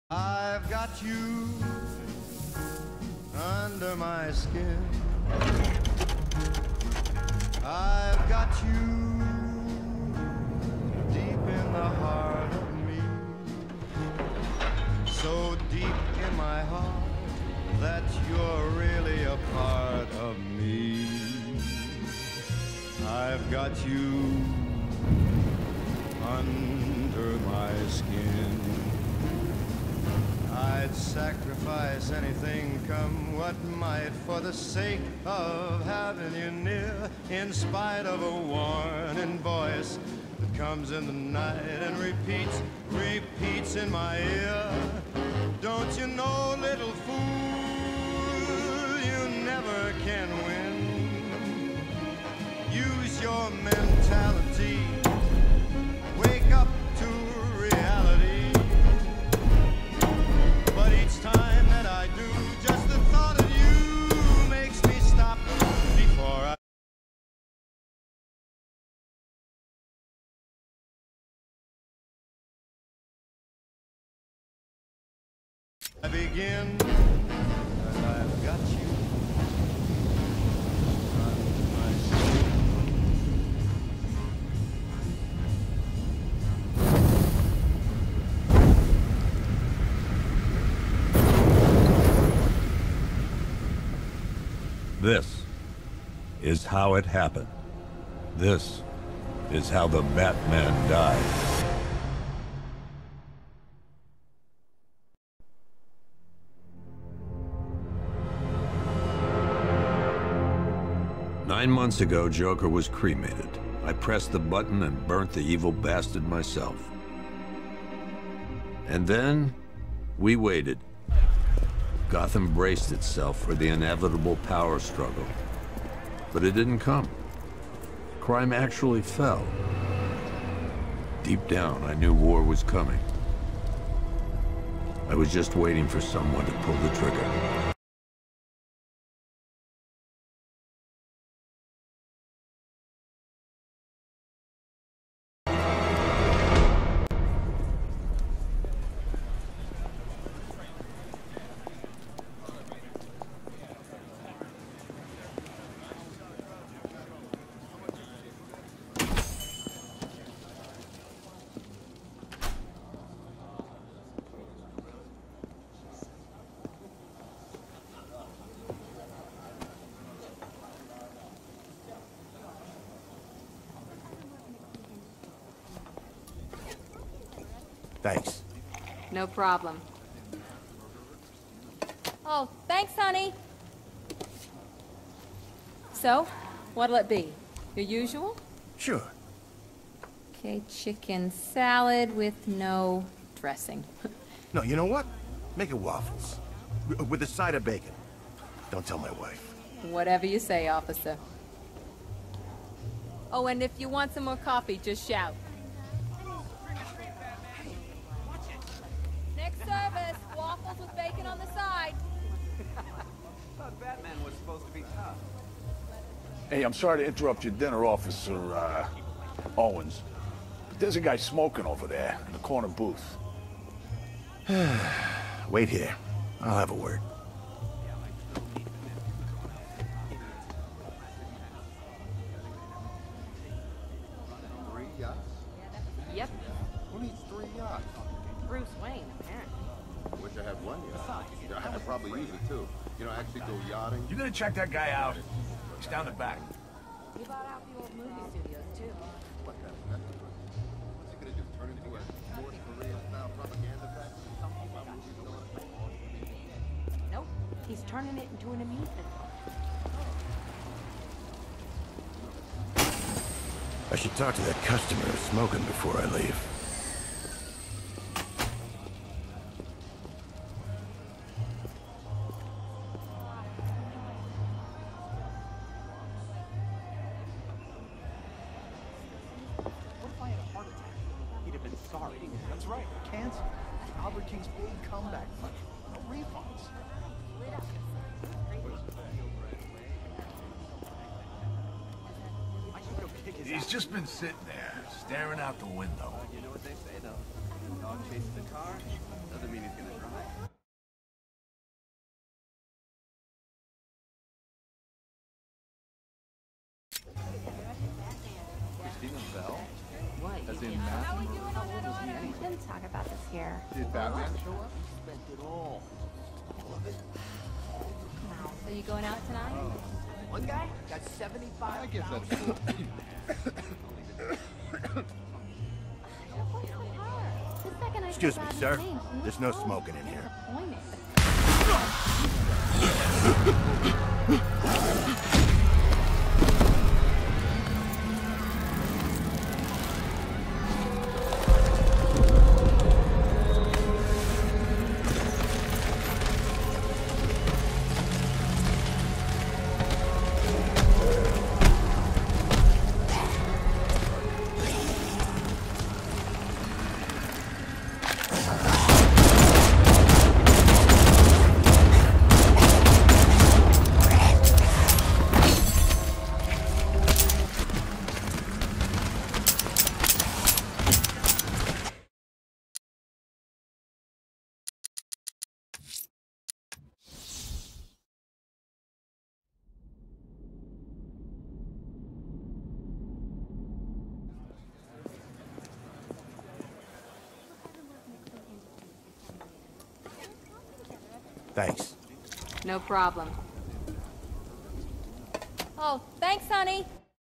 I've got you under my skin. I've got you deep in the heart of me. So deep in my heart that you're really a part of me. I've got you under my skin. I'd sacrifice anything, come what might, for the sake of having you near, in spite of a warning voice that comes in the night and repeats in my ear. Don't you know, little fool, you never can win. Use your mentality. Wake up to reality. But each time that I do, just the thought of you makes me stop before I begin. And I've got you under my skin. This is how it happened. This is how the Batman died. Nine months ago, Joker was cremated. I pressed the button and burnt the evil bastard myself. And then, we waited. Gotham braced itself for the inevitable power struggle. But it didn't come. Crime actually fell. Deep down, I knew war was coming. I was just waiting for someone to pull the trigger. Thanks. No problem. Oh, thanks, honey. So, what'll it be? Your usual? Sure. Okay, chicken salad with no dressing. No, you know what? Make it waffles. With a side of bacon. Don't tell my wife. Whatever you say, officer. Oh, and if you want some more coffee, just shout. Next service, waffles with bacon on the side. Thought Batman was supposed to be tough. Hey, I'm sorry to interrupt your dinner, Officer, Owens. But there's a guy smoking over there in the corner booth. Wait here. I'll have a word. Yep, Who needs 3 yachts? Bruce Wayne, apparently. I wish I had 1 yacht. You know, I could probably use it too. You know, actually go yachting. You gonna check that guy out? He's down the back. He bought out the old movie studios, too. What kind of festival? What's he gonna do? Turn into a North Korea-style propaganda factory? My movie's going up. Nope, he's turning it into an amusement park. I should talk to that customer who's smoking before I leave. What if I had a heart attack? He'd have been sorry. That's right, cancer. Albert King's big comeback fund. No refunds. He's just been sitting there, staring out the window. You know what they say, though. Dog chases the car, doesn't mean he's gonna drive. We shouldn't talk about this here. Did Batman show up? So you going out tonight? One guy got 75. I guess that's cool. Excuse me, sir. There's no smoking in here. Thanks. No problem. Oh, thanks, honey.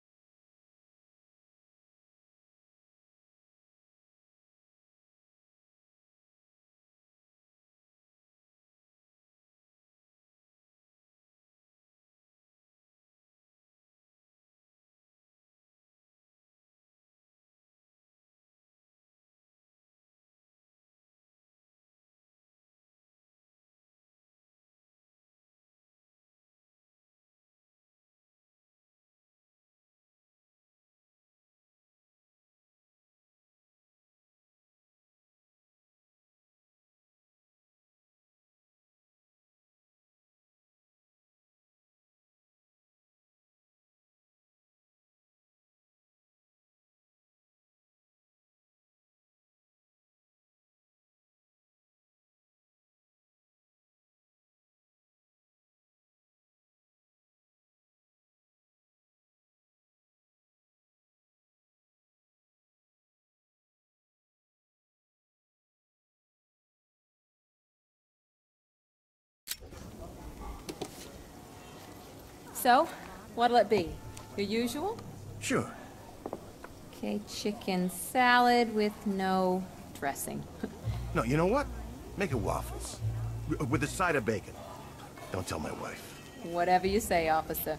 So, what'll it be? Your usual? Sure. Okay, chicken salad with no dressing. No, you know what? Make it waffles. With a side of bacon. Don't tell my wife. Whatever you say, officer.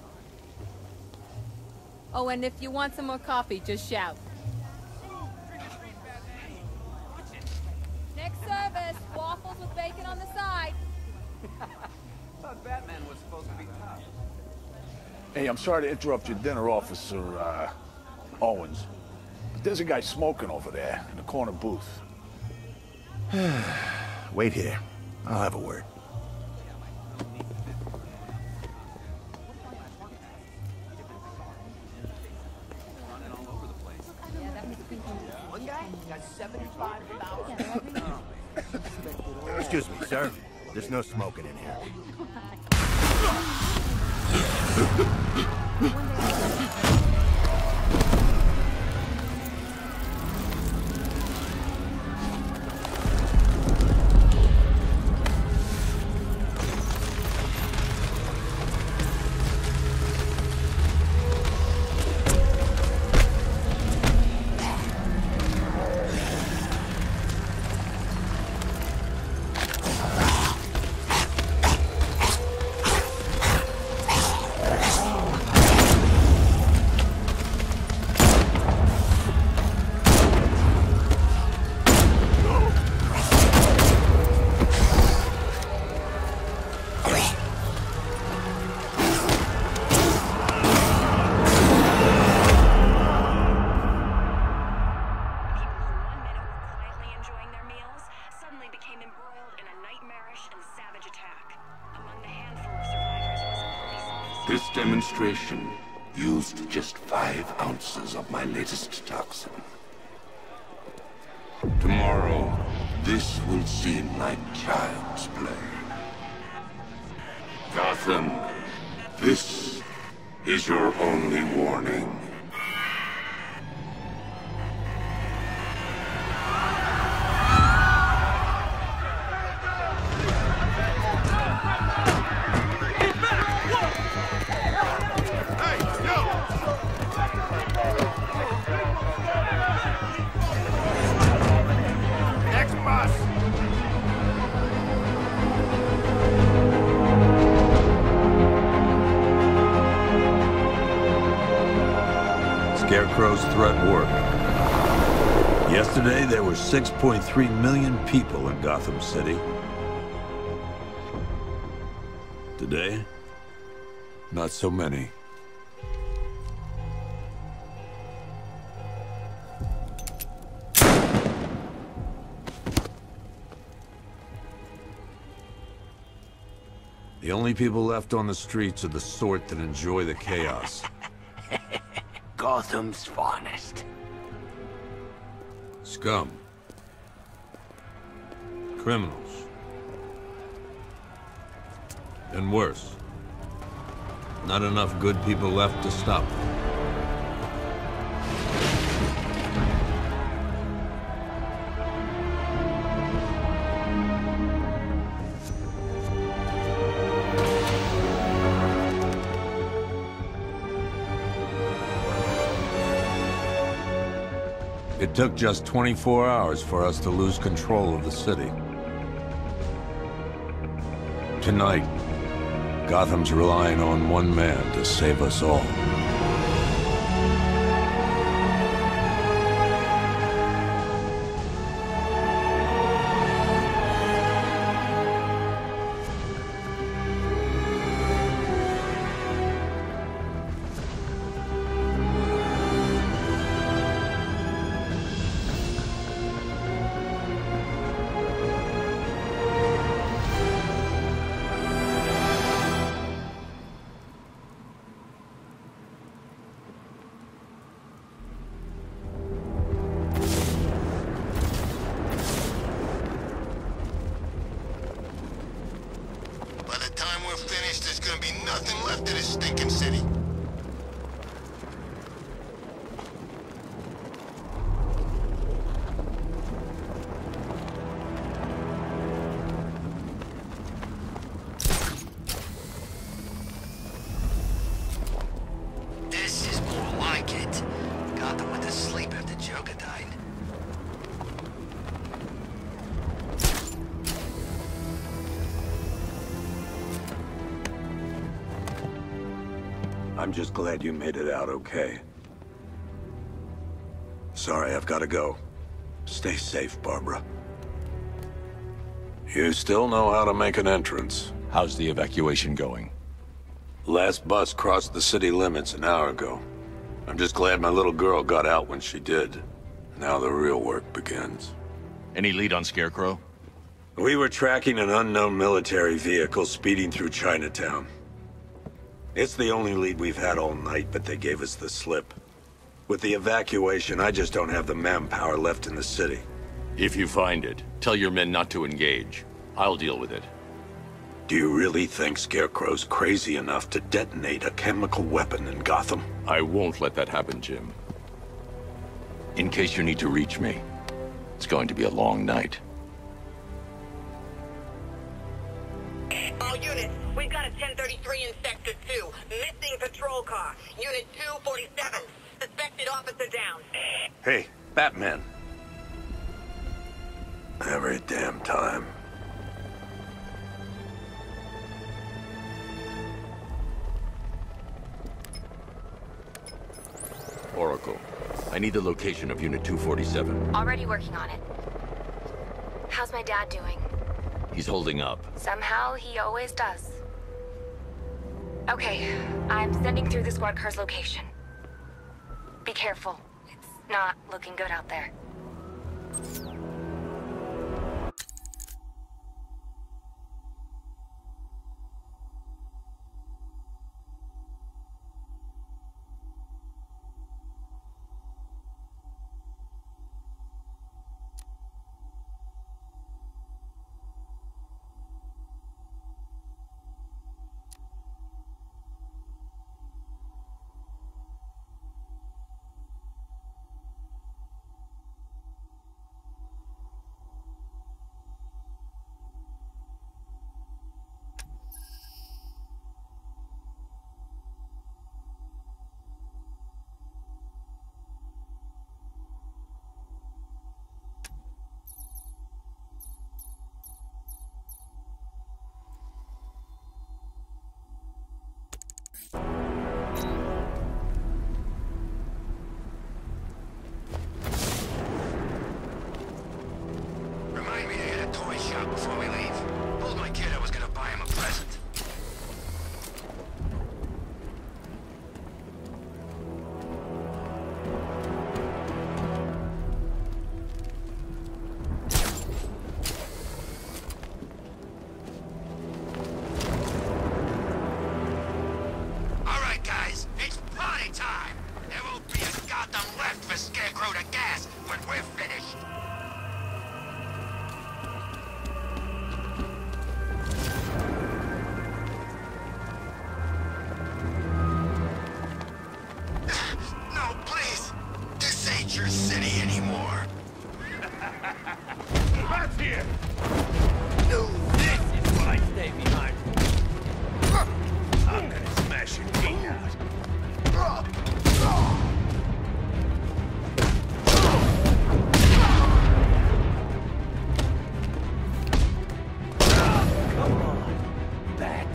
Oh, and if you want some more coffee, just shout. Next service, waffles with bacon on the side. Thought Batman was supposed to be tough. Hey, I'm sorry to interrupt your dinner, Officer, Owens. But there's a guy smoking over there in the corner booth. Wait here. I'll have a word. One guy got 75,000. Excuse me, sir. There's no smoking in here. This demonstration used just 5 ounces of my latest toxin. Tomorrow, this will seem like child's play. Gotham, this is your only warning. Scarecrow's threat worked. Yesterday, there were 6.3 million people in Gotham City. Today, not so many. The only people left on the streets are the sort that enjoy the chaos. Gotham's finest. Scum. Criminals. And worse. Not enough good people left to stop them. It took just 24 hours for us to lose control of the city. Tonight, Gotham's relying on one man to save us all. I'm just glad you made it out okay. Sorry, I've got to go. Stay safe, Barbara. You still know how to make an entrance. How's the evacuation going? Last bus crossed the city limits an hour ago. I'm just glad my little girl got out when she did. Now the real work begins. Any lead on Scarecrow? We were tracking an unknown military vehicle speeding through Chinatown. It's the only lead we've had all night, but they gave us the slip. With the evacuation, I just don't have the manpower left in the city. If you find it, tell your men not to engage. I'll deal with it. Do you really think Scarecrow's crazy enough to detonate a chemical weapon in Gotham? I won't let that happen, Jim. In case you need to reach me, it's going to be a long night. All units, we've got a 1033 in Sector 2. Missing patrol car. Unit 247. Suspected officer down. Hey, Batman. Every damn time. Oracle, I need the location of Unit 247. Already working on it. How's my dad doing? He's holding up. Somehow, he always does. Okay, I'm sending through the squad car's location. Be careful. It's not looking good out there. your city anymore. That's here! This is what I stay behind. I'm gonna smash your gate out. Come on, Bat.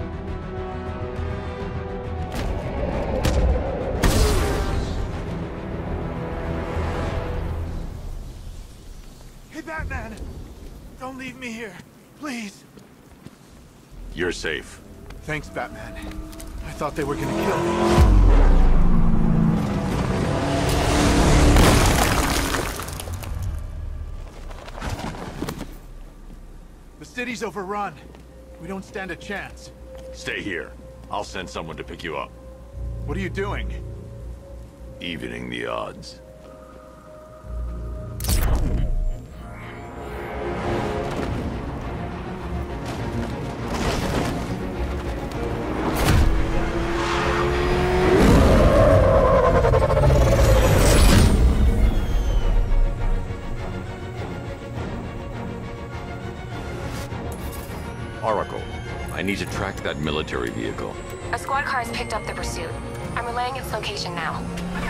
Hey, Batman! Don't leave me here, please. You're safe. Thanks, Batman. I thought they were gonna kill me. The city's overrun. We don't stand a chance. Stay here. I'll send someone to pick you up. What are you doing? Evening the odds. Oracle, I need to track that military vehicle. A squad car has picked up the pursuit. I'm relaying its location now.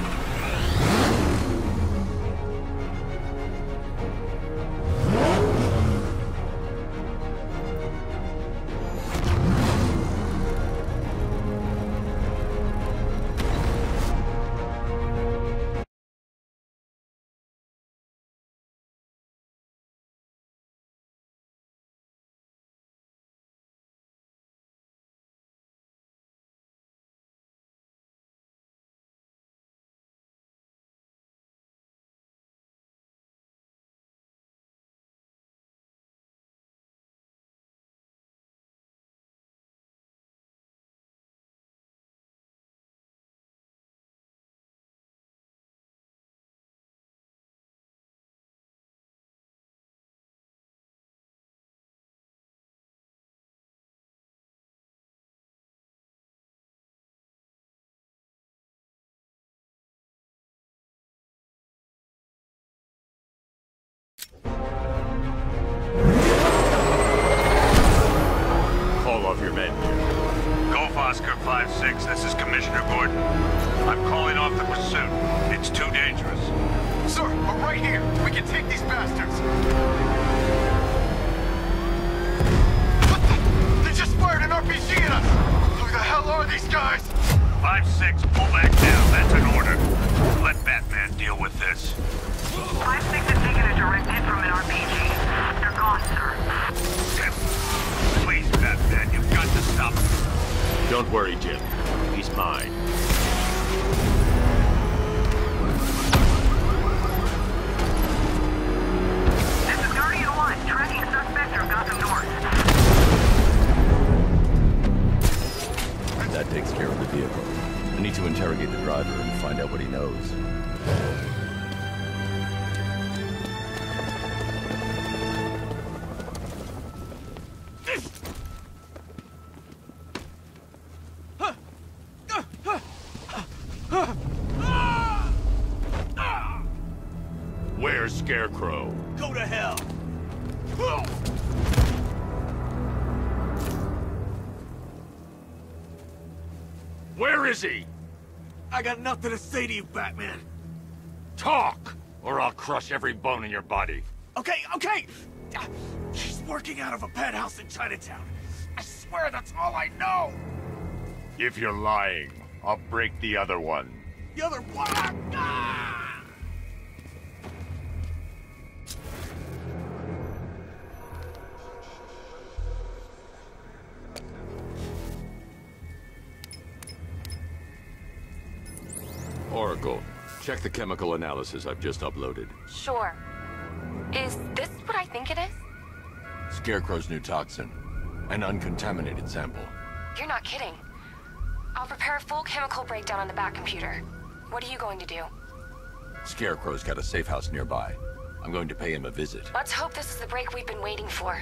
Call off your men. Golf Oscar 5-6, this is Commissioner Gordon. I'm calling off the pursuit. It's too dangerous. Sir, we're right here. We can take these bastards. What the? They just fired an RPG at us. Who the hell are these guys? 5-6, pull back down. That's an order. Let Batman deal with this. 5-6 is taking a direct hit from an RPG. They're gone, sir. Please, Batman, you've got to stop him. Don't worry, Jim. He's mine. This is Guardian 1, tracking suspect from Gotham North. That takes care of the vehicle. I need to interrogate the driver and find out what he knows. Where's Scarecrow? Go to hell. Where is he? I got nothing to say to you, Batman. Talk, or I'll crush every bone in your body. Okay, okay. She's working out of a penthouse in Chinatown. I swear that's all I know. If you're lying, I'll break the other one. The other one. Ah! Oracle, check the chemical analysis I've just uploaded. Sure. Is this what I think it is? Scarecrow's new toxin. An uncontaminated sample. You're not kidding. I'll prepare a full chemical breakdown on the back computer. What are you going to do? Scarecrow's got a safe house nearby. I'm going to pay him a visit. Let's hope this is the break we've been waiting for.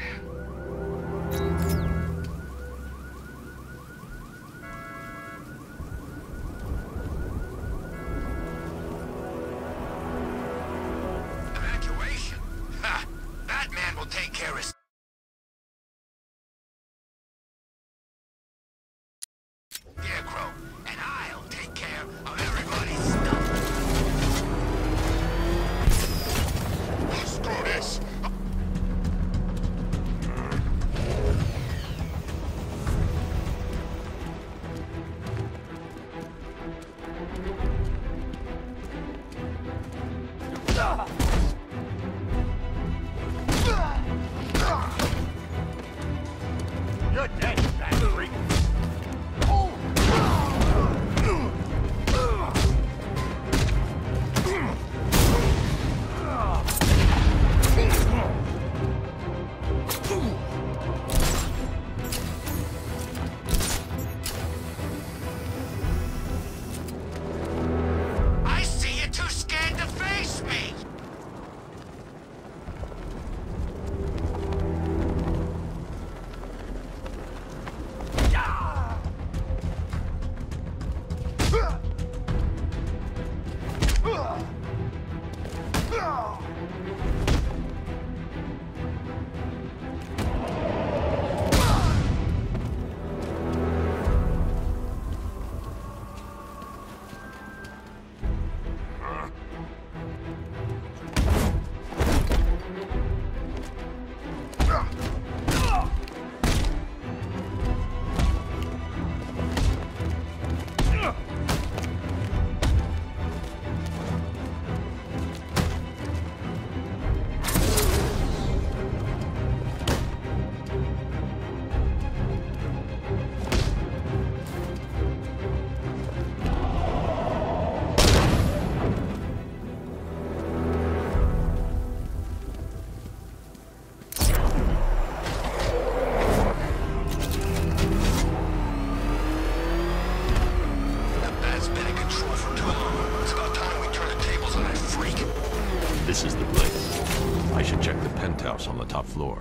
This is the place. I should check the penthouse on the top floor.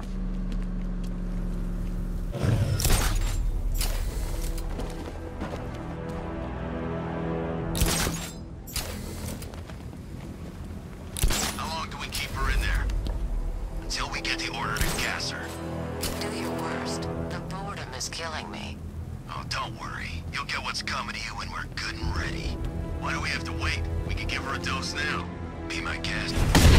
How long do we keep her in there? Until we get the order to gas her. Do your worst. The boredom is killing me. Oh, don't worry. You'll get what's coming to you when we're good and ready. Why do we have to wait? We can give her a dose now. Be my guest.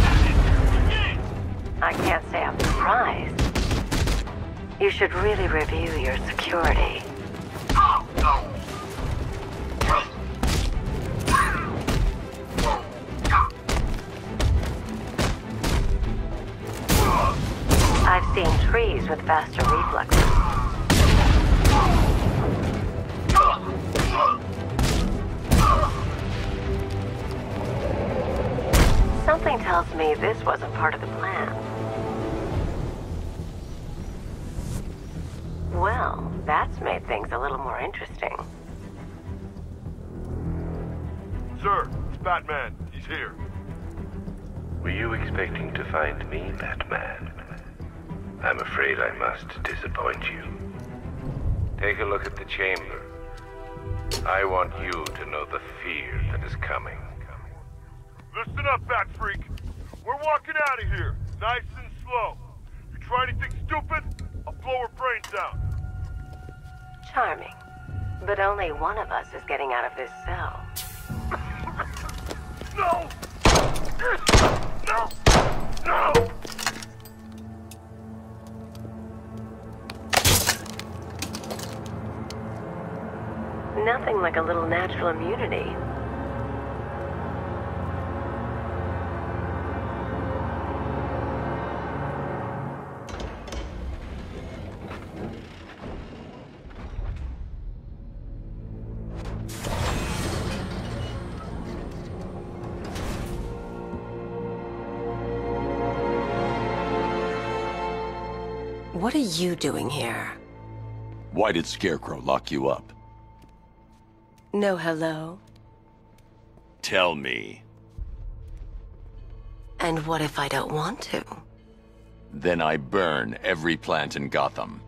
I can't say I'm surprised. You should really review your security. I've seen trees with faster reflexes. Something tells me this wasn't part of the plan. Well, that's made things a little more interesting. Sir, it's Batman. He's here. Were you expecting to find me, Batman? I'm afraid I must disappoint you. Take a look at the chamber. I want you to know the fear that is coming. Listen up, Bat Freak. We're walking out of here, nice and slow. You try anything stupid, I'll blow her brains out. Charming. But only one of us is getting out of this cell. No! No! No! Nothing like a little natural immunity. What are you doing here? Why did Scarecrow lock you up? No hello? Tell me. And what if I don't want to? Then I burn every plant in Gotham.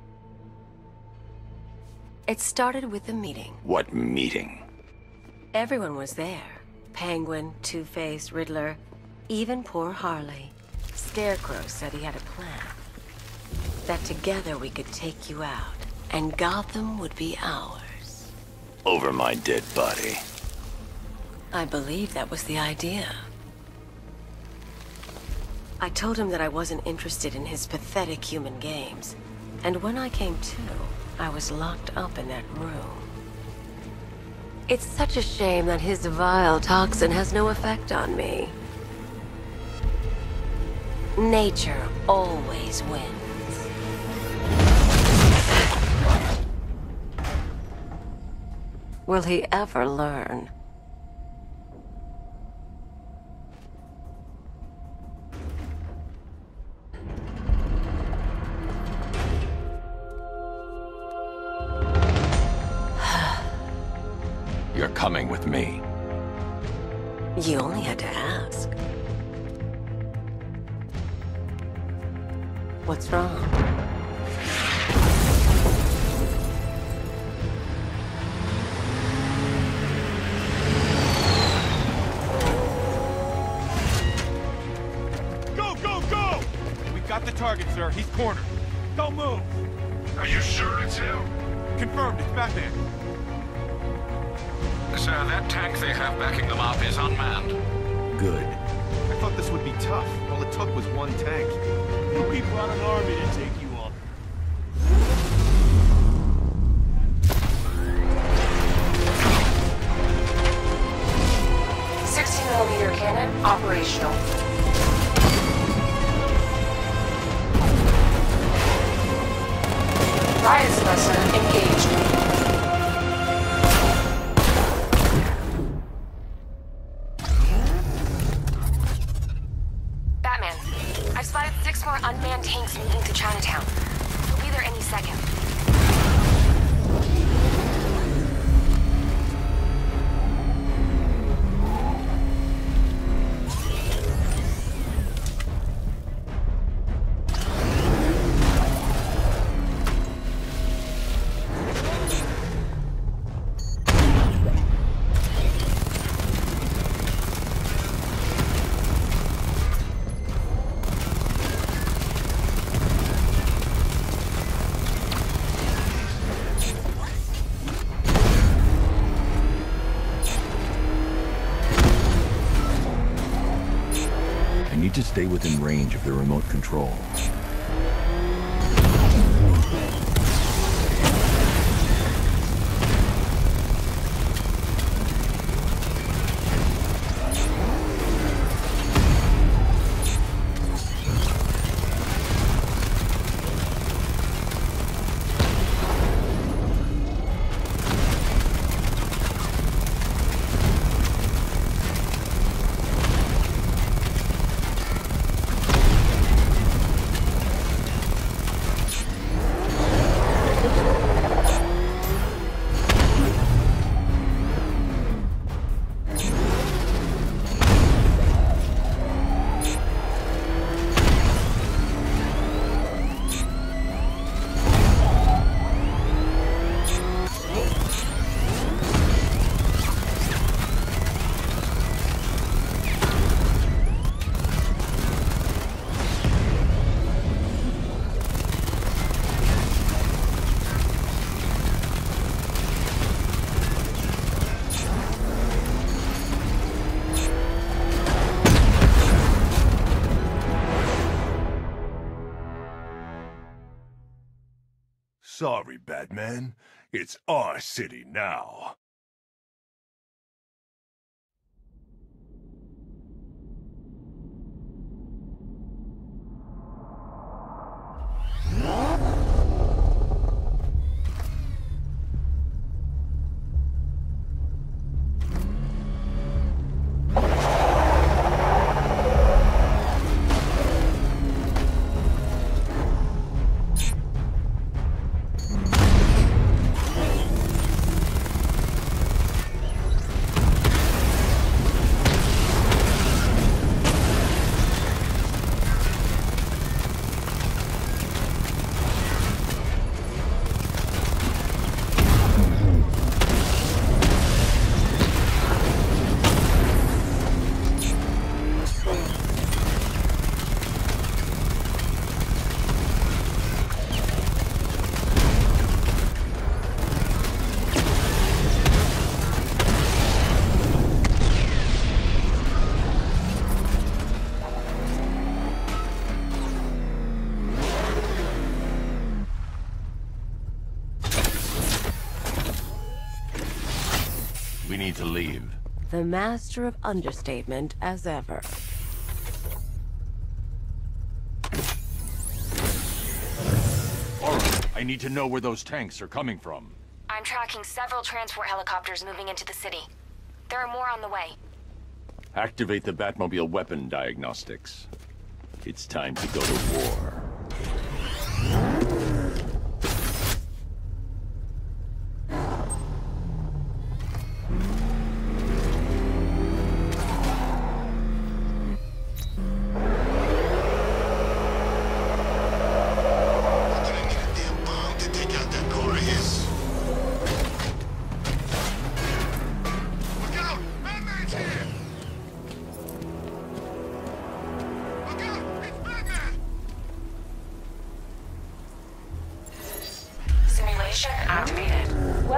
It started with a meeting. What meeting? Everyone was there. Penguin, Two-Face, Riddler, even poor Harley. Scarecrow said he had a plan. That together we could take you out, and Gotham would be ours. Over my dead body. I believe that was the idea. I told him that I wasn't interested in his pathetic human games, and when I came to, I was locked up in that room. It's such a shame that his vile toxin has no effect on me. Nature always wins. Will he ever learn? You're coming with me. You only had to ask. What's wrong? Got the target, sir. He's cornered. Don't move. Are you sure it's him? Confirmed. It's Batman. Sir, that tank they have backing them up is unmanned. Good. I thought this would be tough. All it took was one tank. We brought an army to take you on. .60mm cannon operational. Riot suppressor engaged. Batman, I've spotted 6 more unmanned tanks moving to Chinatown. We'll be there any second. To stay within range of the remote control. Sorry, Batman. It's our city now. We need to leave. The master of understatement as ever. I need to know where those tanks are coming from. I'm tracking several transport helicopters moving into the city. There are more on the way. Activate the Batmobile weapon diagnostics. It's time to go to war.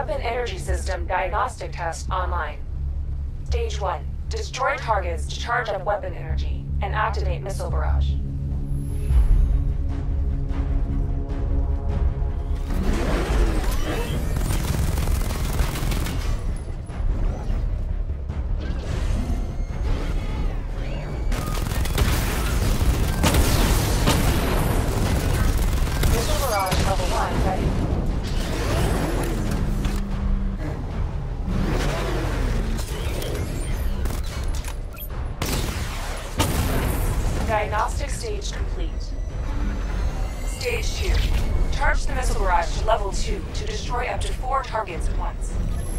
Weapon energy system diagnostic test online. Stage 1. Destroy targets to charge up weapon energy and activate missile barrage. Missile barrage level 1 ready. Diagnostic stage complete. Stage 2. Charge the missile barrage to level 2 to destroy up to 4 targets at once.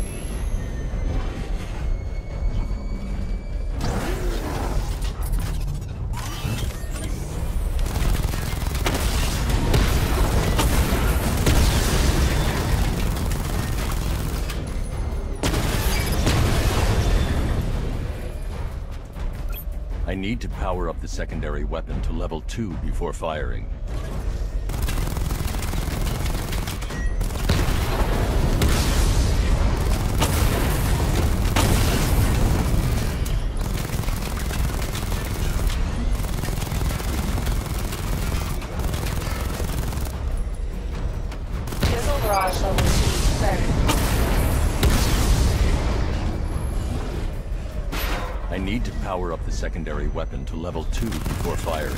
I need to power up the secondary weapon to level 2 before firing. Missile barrage level 2 ready. I need to power up the secondary weapon to level 2 before firing.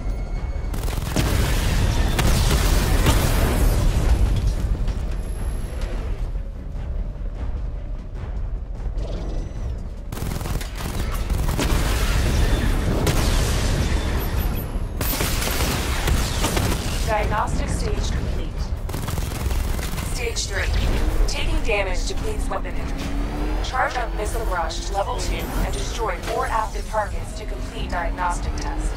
Diagnostic stage complete. Stage 3. Taking damage depletes weapon energy. Charge up missile barrage to level 2 and destroy 4 active targets to complete diagnostic test.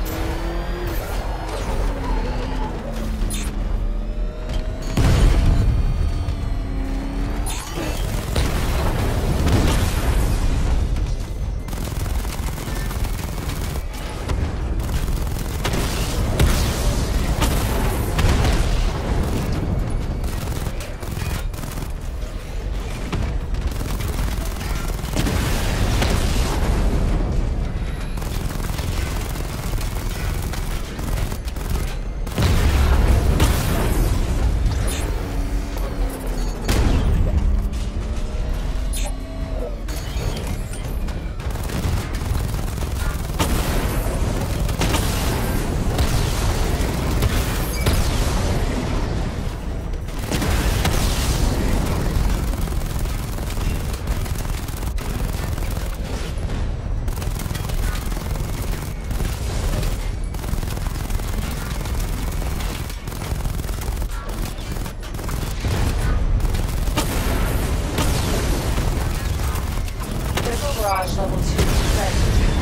Barrage level 2 ready.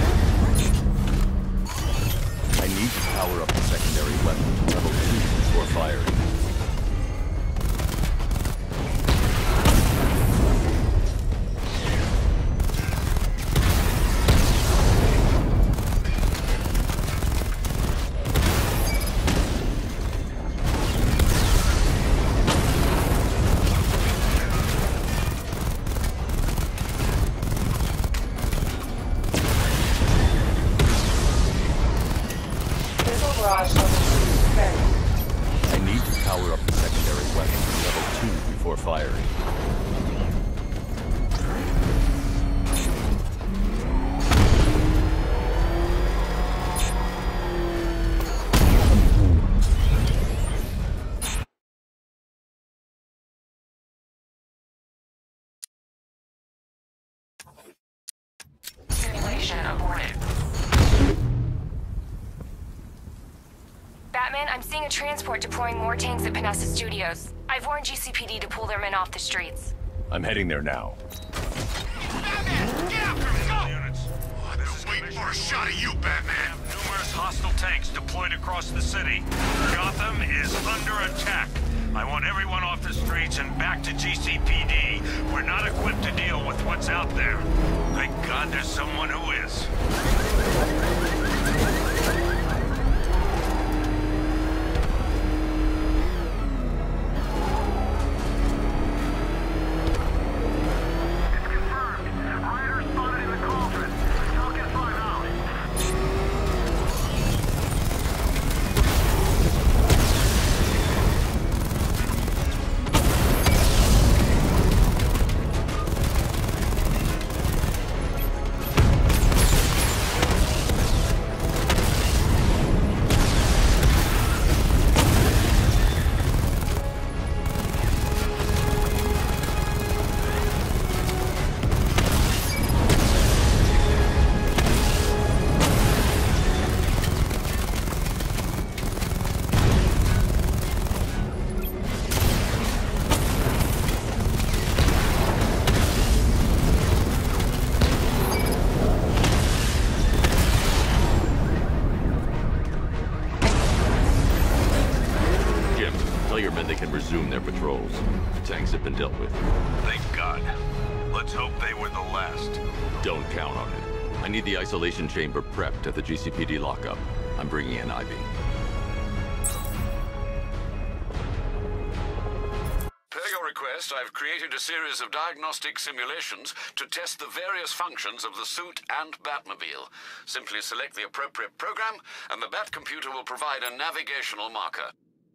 I need to power up the secondary weapon to level 2 before firing. Barrage level 2 ready. I need to power up the secondary weapon to level 2 before firing. Simulation aborted. Batman, I'm seeing a transport deploying more tanks at Panessa Studios. I've warned GCPD to pull their men off the streets. I'm heading there now. Waiting for a shot of you, Batman. Numerous hostile tanks deployed across the city. Gotham is under attack. I want everyone off the streets and back to GCPD. We're not equipped to deal with what's out there. Thank God there's someone who is. resume their patrols. Tanks have been dealt with. Thank God. Let's hope they were the last. Don't count on it. I need the isolation chamber prepped at the GCPD lockup. I'm bringing in Ivy. Per your request, I've created a series of diagnostic simulations to test the various functions of the suit and Batmobile. Simply select the appropriate program, and the Bat computer will provide a navigational marker.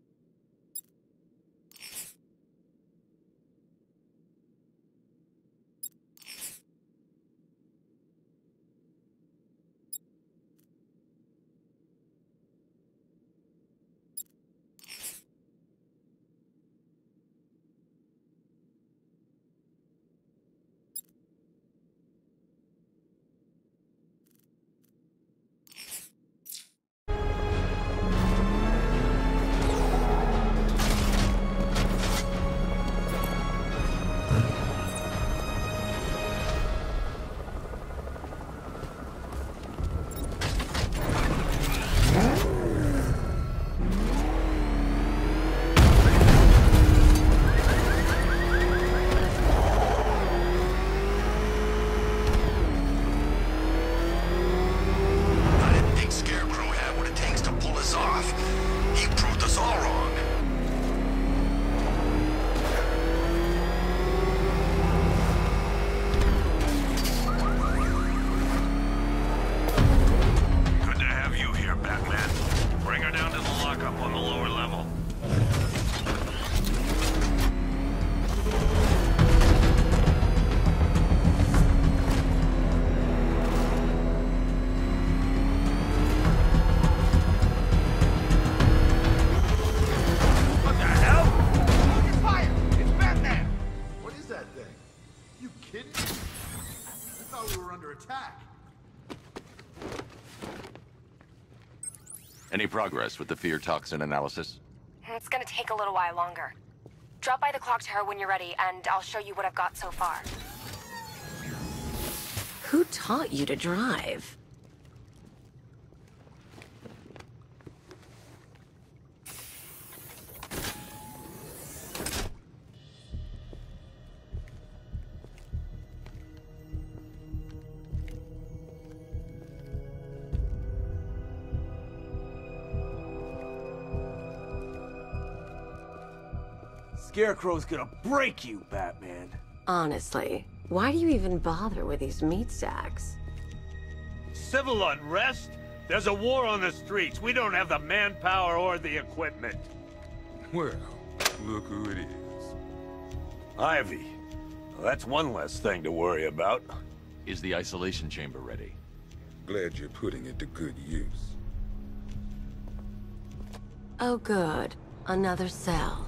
Any progress with the fear toxin analysis? It's gonna take a little while longer. Drop by the clock tower when you're ready, and I'll show you what I've got so far. Who taught you to drive? Scarecrow's gonna break you, Batman. Honestly, why do you even bother with these meat sacks? Civil unrest? There's a war on the streets. We don't have the manpower or the equipment. Well, look who it is. Ivy. Well, that's one less thing to worry about. Is the isolation chamber ready? Glad you're putting it to good use. Oh good. Another cell.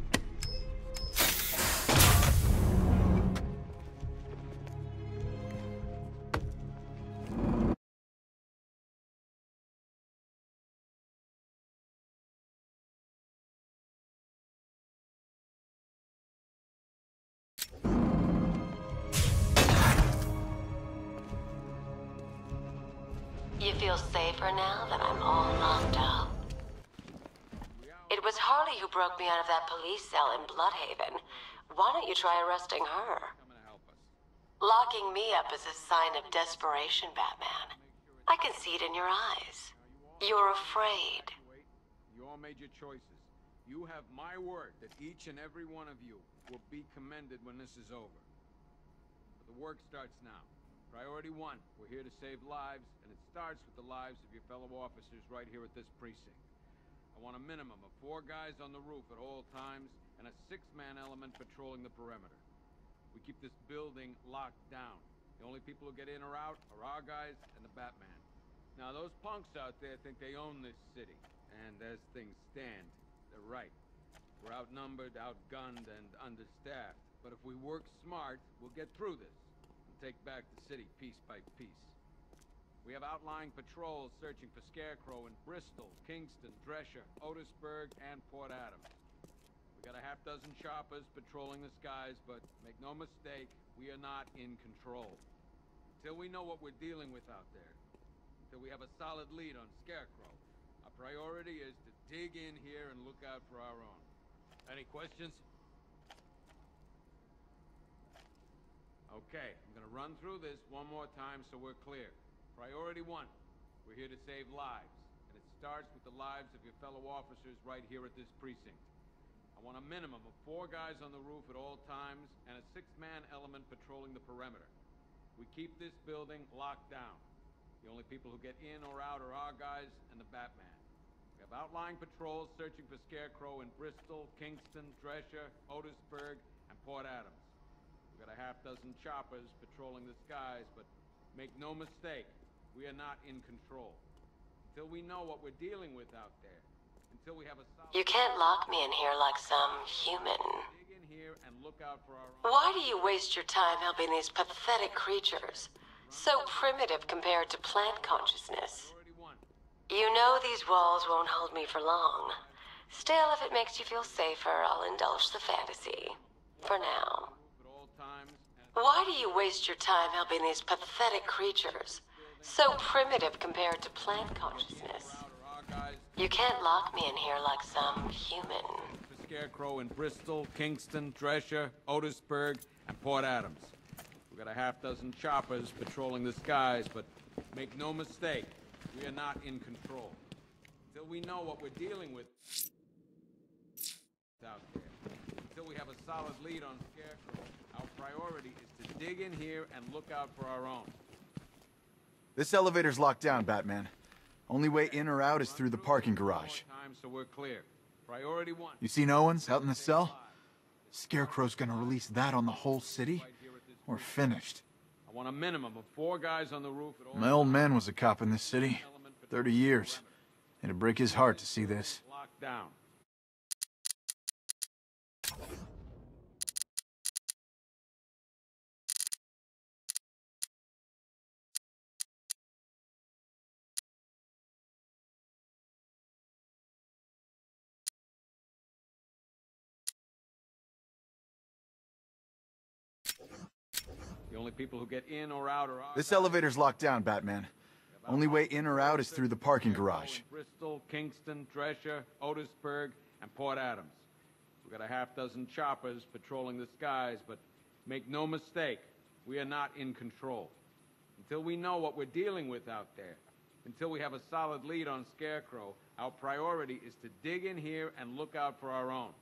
You feel safer now that I'm all locked up? It was Harley who broke me out of that police cell in Bloodhaven. Why don't you try arresting her? Locking me up is a sign of desperation, Batman. I can see it in your eyes. You're afraid. You all made your choices. You have my word that each and every one of you will be commended when this is over. But the work starts now. Priority 1, we're here to save lives, and it starts with the lives of your fellow officers right here at this precinct. I want a minimum of 4 guys on the roof at all times, and a 6-man element patrolling the perimeter. We keep this building locked down. The only people who get in or out are our guys and the Batman. Now, those punks out there think they own this city, and as things stand, they're right. We're outnumbered, outgunned, and understaffed. But if we work smart, we'll get through this. Take back the city piece by piece. We have outlying patrols searching for Scarecrow in Bristol, Kingston, Drescher, Otisburg, and Port Adams. We got a half-dozen choppers patrolling the skies, but make no mistake, we are not in control. Until we know what we're dealing with out there, until we have a solid lead on Scarecrow, our priority is to dig in here and look out for our own. Any questions? Okay, I'm gonna run through this one more time so we're clear. Priority 1, we're here to save lives, and it starts with the lives of your fellow officers right here at this precinct. I want a minimum of 4 guys on the roof at all times, and a 6-man element patrolling the perimeter. We keep this building locked down. The only people who get in or out are our guys and the Batman. We have outlying patrols searching for Scarecrow in Bristol, Kingston, Drescher, Otisburg, and Port Adams. We've got a half-dozen choppers patrolling the skies, but make no mistake, we are not in control. Until we know what we're dealing with out there, until we have a solid... You can't lock me in here like some human. Dig in here and look out for our... Why do you waste your time helping these pathetic creatures? So primitive compared to plant consciousness. You know these walls won't hold me for long. Still, if it makes you feel safer, I'll indulge the fantasy. For now. Why do you waste your time helping these pathetic creatures? So primitive compared to plant consciousness. You can't lock me in here like some human. Scarecrow in Bristol, Kingston, Drescher, Otisburg, and Port Adams. We've got a half-dozen choppers patrolling the skies, but make no mistake, we are not in control. Until we know what we're dealing with out there. Until we have a solid lead on Scarecrow, our priority is to dig in here and look out for our own. This elevator's locked down, Batman. Only way in or out is through the parking garage. So we're clear. Priority 1. You seen Owens out in the cell? Scarecrow's gonna release that on the whole city? We're finished. I want a minimum of 4 guys on the roof at all. My old man was a cop in this city. 30 years. It'd break his heart to see this. Locked down. The only people who get in or out are... This elevator's locked down, Batman. Only way in or out is through the parking garage. Bristol, Kingston, Drescher, Otisburg, and Port Adams. We've got a half-dozen choppers patrolling the skies, but make no mistake, we are not in control. Until we know what we're dealing with out there, until we have a solid lead on Scarecrow, our priority is to dig in here and look out for our own.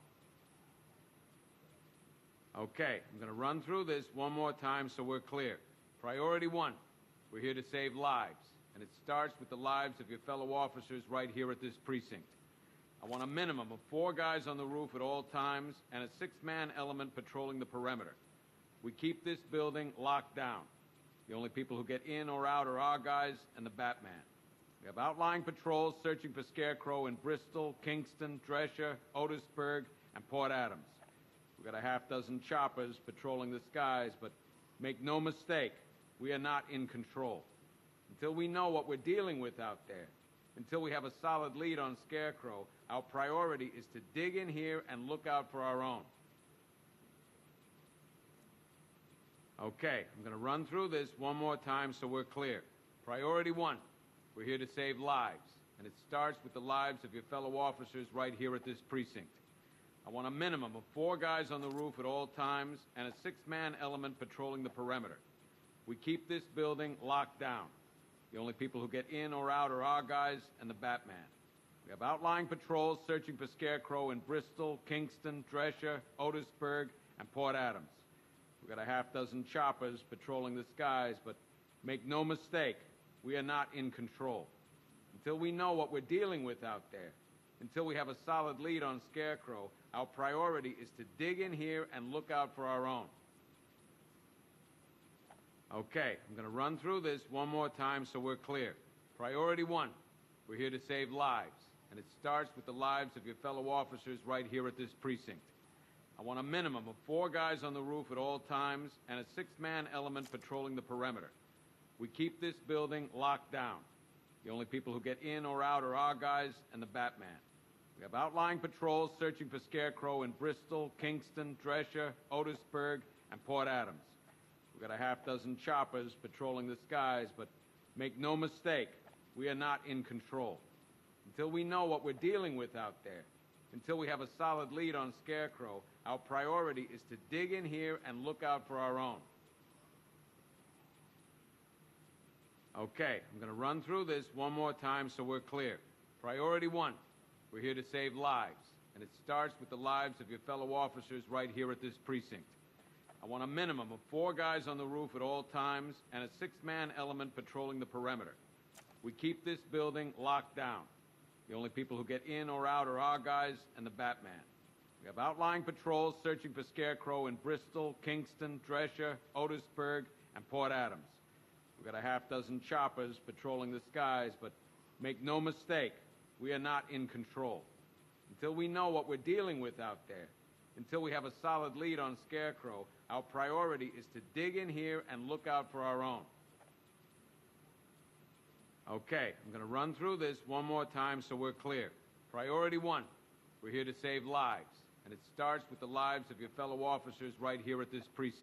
Okay, I'm gonna run through this one more time so we're clear. Priority 1, we're here to save lives, and it starts with the lives of your fellow officers right here at this precinct. I want a minimum of 4 guys on the roof at all times, and a 6-man element patrolling the perimeter. We keep this building locked down. The only people who get in or out are our guys and the Batman. We have outlying patrols searching for Scarecrow in Bristol, Kingston, Drescher, Otisburg, and Port Adams. We've got a half-dozen choppers patrolling the skies, but make no mistake, we are not in control. Until we know what we're dealing with out there, until we have a solid lead on Scarecrow, our priority is to dig in here and look out for our own. Okay, I'm gonna run through this one more time so we're clear. Priority 1, we're here to save lives, and it starts with the lives of your fellow officers right here at this precinct. I want a minimum of 4 guys on the roof at all times, and a 6-man element patrolling the perimeter. We keep this building locked down. The only people who get in or out are our guys and the Batman. We have outlying patrols searching for Scarecrow in Bristol, Kingston, Drescher, Otisburg, and Port Adams. We've got a half-dozen choppers patrolling the skies, but make no mistake, we are not in control. Until we know what we're dealing with out there, until we have a solid lead on Scarecrow, our priority is to dig in here and look out for our own. Okay, I'm gonna run through this one more time so we're clear. Priority 1, we're here to save lives, and it starts with the lives of your fellow officers right here at this precinct. I want a minimum of 4 guys on the roof at all times, and a 6-man element patrolling the perimeter. We keep this building locked down. The only people who get in or out are our guys and the Batman. We have outlying patrols searching for Scarecrow in Bristol, Kingston, Drescher, Otisburg, and Port Adams. We've got a half-dozen choppers patrolling the skies, but make no mistake, we are not in control. Until we know what we're dealing with out there, Until we have a solid lead on Scarecrow, our priority is to dig in here and look out for our own. Okay, I'm gonna run through this one more time so we're clear. Priority 1, we're here to save lives, and it starts with the lives of your fellow officers right here at this precinct. I want a minimum of 4 guys on the roof at all times and a 6-man element patrolling the perimeter. We keep this building locked down. The only people who get in or out are our guys and the Batman. We have outlying patrols searching for Scarecrow in Bristol, Kingston, Drescher, Otisburg, and Port Adams. We've got a half-dozen choppers patrolling the skies, but make no mistake, we are not in control. Until we know what we're dealing with out there, until we have a solid lead on Scarecrow, our priority is to dig in here and look out for our own. Okay, I'm going to run through this one more time so we're clear. Priority 1, we're here to save lives, and it starts with the lives of your fellow officers right here at this precinct.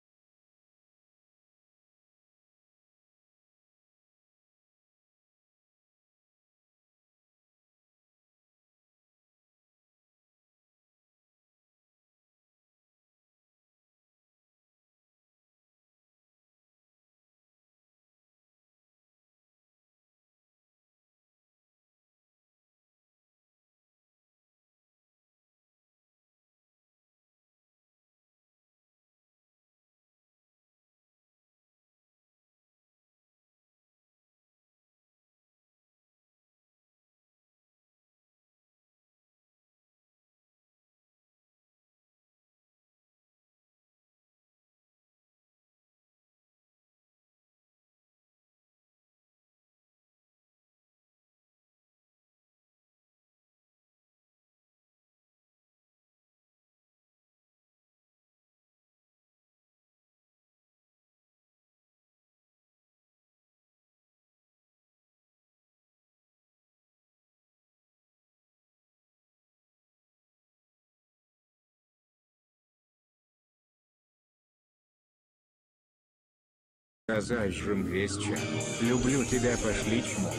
Заезжим Гресча. Люблю тебя, пошли чмок.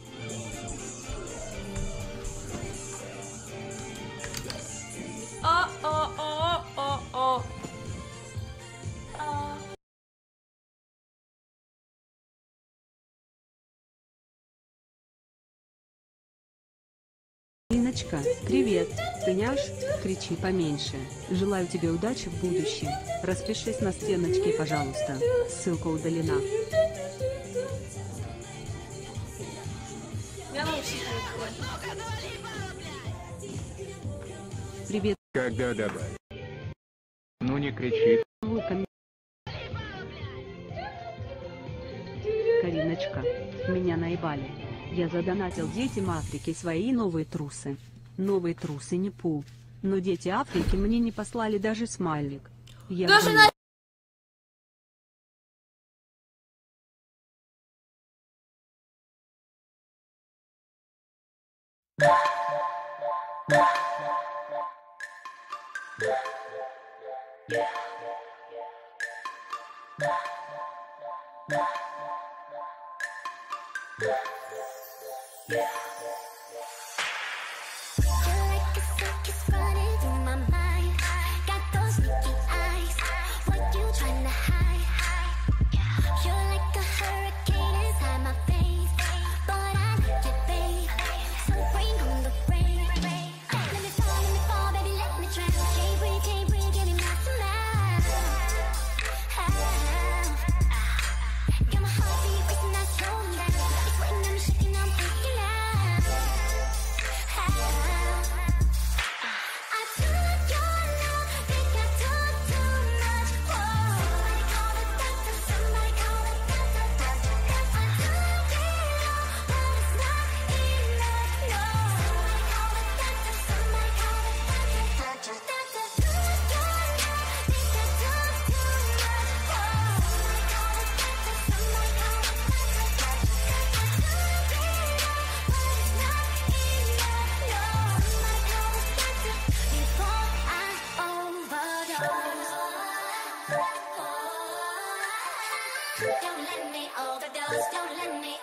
Иночка, привет. Ты кричи поменьше. Желаю тебе удачи в будущем. Распишись на стеночке, пожалуйста. Ссылка удалена. Привет. Когда добавить? Ну не кричи. Кариночка, меня наебали. Я задонатил детям Африки свои новые трусы. Новые трусы не пул. Но дети Африки мне не послали даже смайлик. Я Даже на...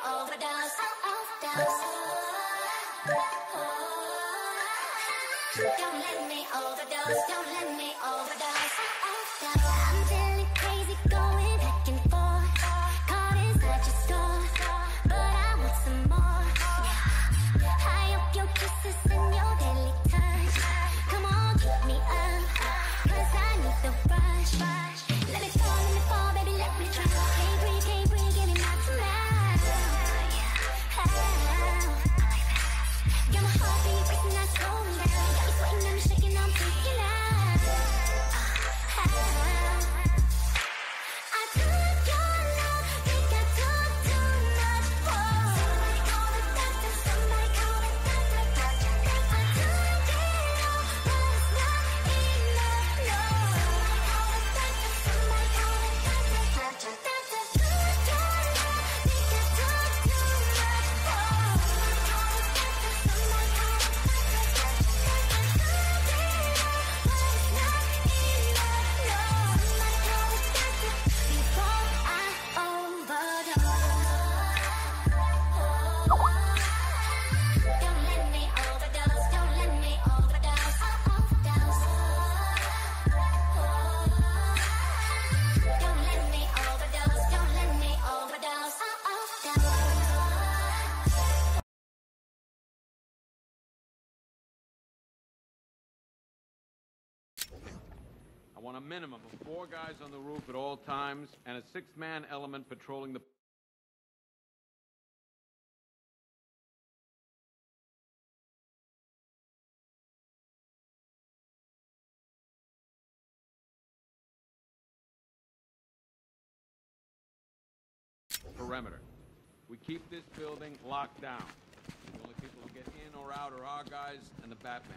Don't overdose. Don't let me overdose. I'm feeling crazy, going back and forth. Caught inside your store, but I want some more. High up your kisses and your daily touch. Come on, keep me up, 'cause I need the rush. Let me fall, baby, let me try. Can't breathe, give me my tonight. Got my heart beat racing, not slowing down. Got me sweating, I'm shaking, I'm freaking out. I took your love, think I took too much. Somebody call the doctor, somebody call the doctor. I took it all, but it's not enough, no. Somebody call the doctor, somebody call the doctor. Took your love, think I took too much. Somebody call the doctor, somebody call the I want a minimum of 4 guys on the roof at all times, and a 6-man element patrolling the... perimeter. We keep this building locked down. The only people who get in or out are our guys and the Batman.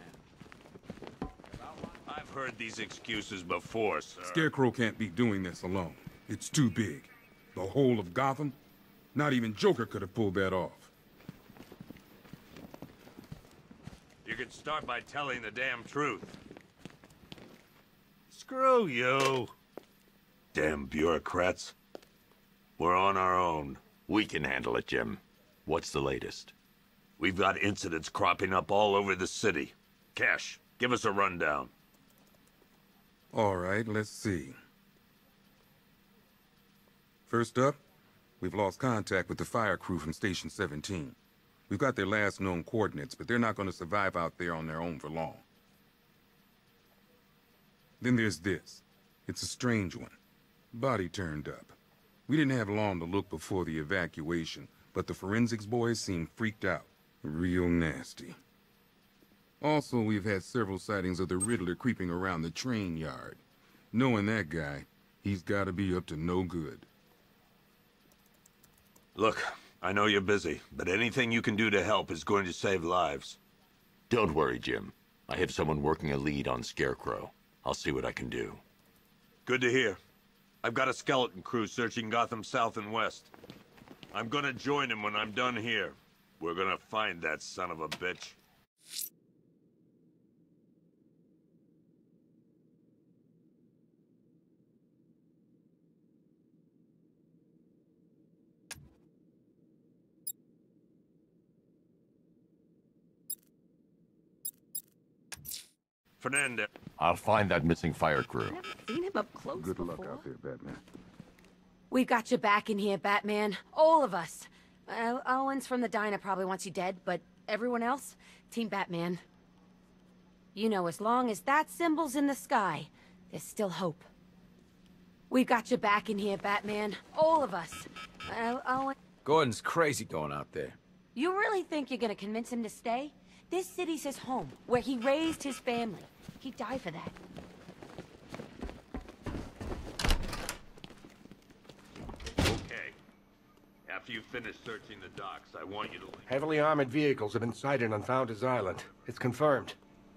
I've heard these excuses before, sir. Scarecrow can't be doing this alone. It's too big. The whole of Gotham? Not even Joker could have pulled that off. You can start by telling the damn truth. Screw you. Damn bureaucrats. We're on our own. We can handle it, Jim. What's the latest? We've got incidents cropping up all over the city. Cash, give us a rundown. All right, let's see. First up, we've lost contact with the fire crew from Station 17. We've got their last known coordinates, but they're not going to survive out there on their own for long. Then there's this. It's a strange one. Body turned up. We didn't have long to look before the evacuation, but the forensics boys seemed freaked out. Real nasty. Also, we've had several sightings of the Riddler creeping around the train yard. Knowing that guy, he's gotta be up to no good. Look, I know you're busy, but anything you can do to help is going to save lives. Don't worry, Jim. I have someone working a lead on Scarecrow. I'll see what I can do. Good to hear. I've got a skeleton crew searching Gotham south and west. I'm gonna join him when I'm done here. We're gonna find that son of a bitch. Fernandez. I'll find that missing fire crew. Seen him up close Good before. luck out there, Batman. We've got your back in here, Batman. All of us. Owens from the diner probably wants you dead, but everyone else, Team Batman. You know, as long as that symbol's in the sky, there's still hope. We've got your back in here, Batman. All of us. Gordon's crazy going out there. You really think you're gonna convince him to stay? This city's his home, where he raised his family. He'd die for that. Okay. After you finish searching the docks, I want you to... Heavily armored vehicles have been sighted on Founders Island. It's confirmed.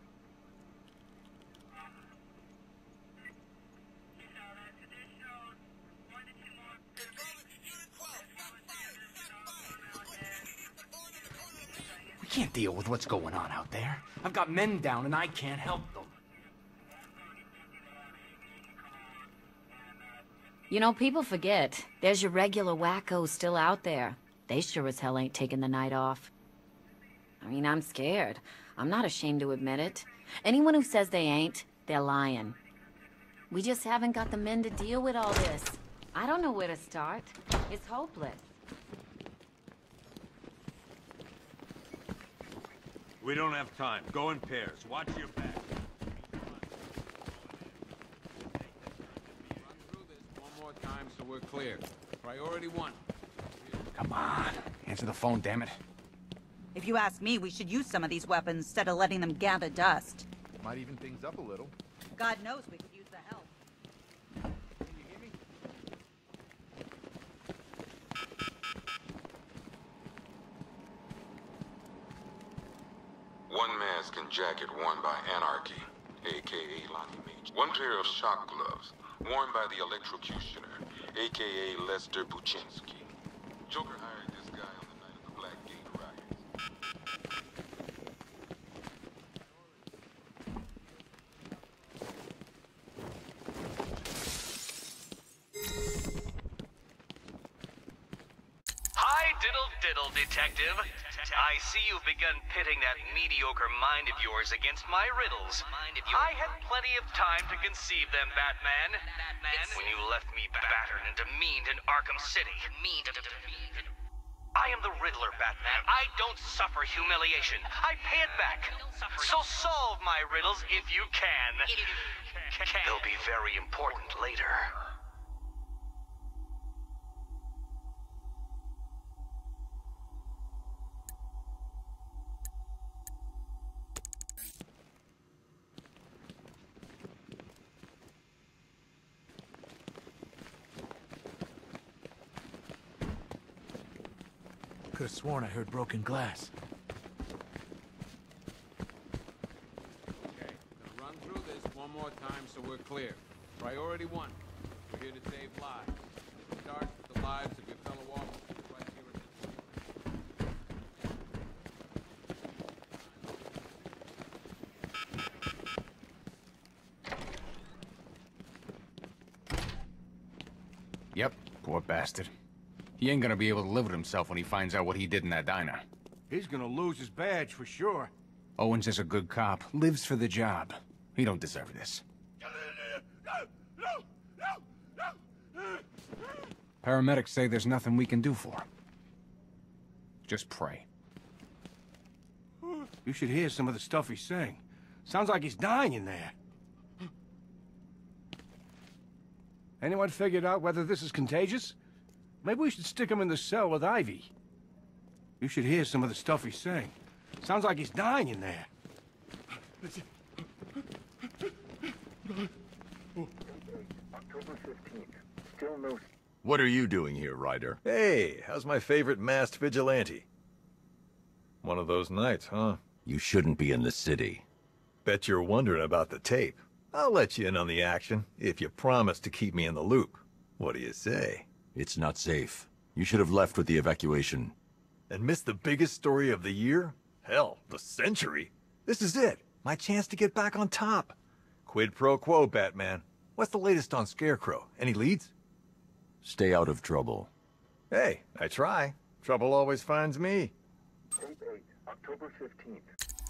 We can't deal with what's going on out there. I've got men down and I can't help them. You know, people forget. There's your regular wackos still out there. They sure as hell ain't taking the night off. I mean, I'm scared. I'm not ashamed to admit it. Anyone who says they ain't, They're lying. We just haven't got the men to deal with all this. I don't know where to start. It's hopeless. We don't have time. Go in pairs. Watch your back. Run through this one more time so we're clear. Priority 1. Come on. Answer the phone, damn it. If you ask me, we should use some of these weapons instead of letting them gather dust. Might even things up a little. God knows we could use the help. One mask and jacket worn by Anarchy, a.k.a. Lonnie Mage. One pair of shock gloves, worn by the Electrocutioner, a.k.a. Lester Buczynski. Joker hired this guy on the night of the Blackgate riots. Hi, diddle diddle, detective. I see you've begun pitting that mediocre mind of yours against my riddles. I had plenty of time to conceive them, Batman. When you left me battered and demeaned in Arkham City. I am the Riddler, Batman. I don't suffer humiliation. I pay it back. So solve my riddles if you can. They'll be very important later. Could have sworn I heard broken glass. Okay, gonna run through this one more time so we're clear. Priority 1. We're here to save lives. It starts with the lives of your fellow officers right here at this. Yep, poor bastard. He ain't gonna be able to live with himself when he finds out what he did in that diner. He's gonna lose his badge for sure. Owens is a good cop, lives for the job. He don't deserve this. Paramedics say there's nothing we can do for him. Just pray. You should hear some of the stuff he's saying. Sounds like he's dying in there. Anyone figured out whether this is contagious? Maybe we should stick him in the cell with Ivy. You should hear some of the stuff he's saying. Sounds like he's dying in there. October 15th. Still no... What are you doing here, Ryder? Hey, how's my favorite masked vigilante? One of those nights, huh? You shouldn't be in the city. Bet you're wondering about the tape. I'll let you in on the action, if you promise to keep me in the loop. What do you say? It's not safe. You should have left with the evacuation. And missed the biggest story of the year? Hell, the century. This is it. My chance to get back on top. Quid pro quo, Batman. What's the latest on Scarecrow? Any leads? Stay out of trouble. Hey, I try. Trouble always finds me. Tape 8, October 15th.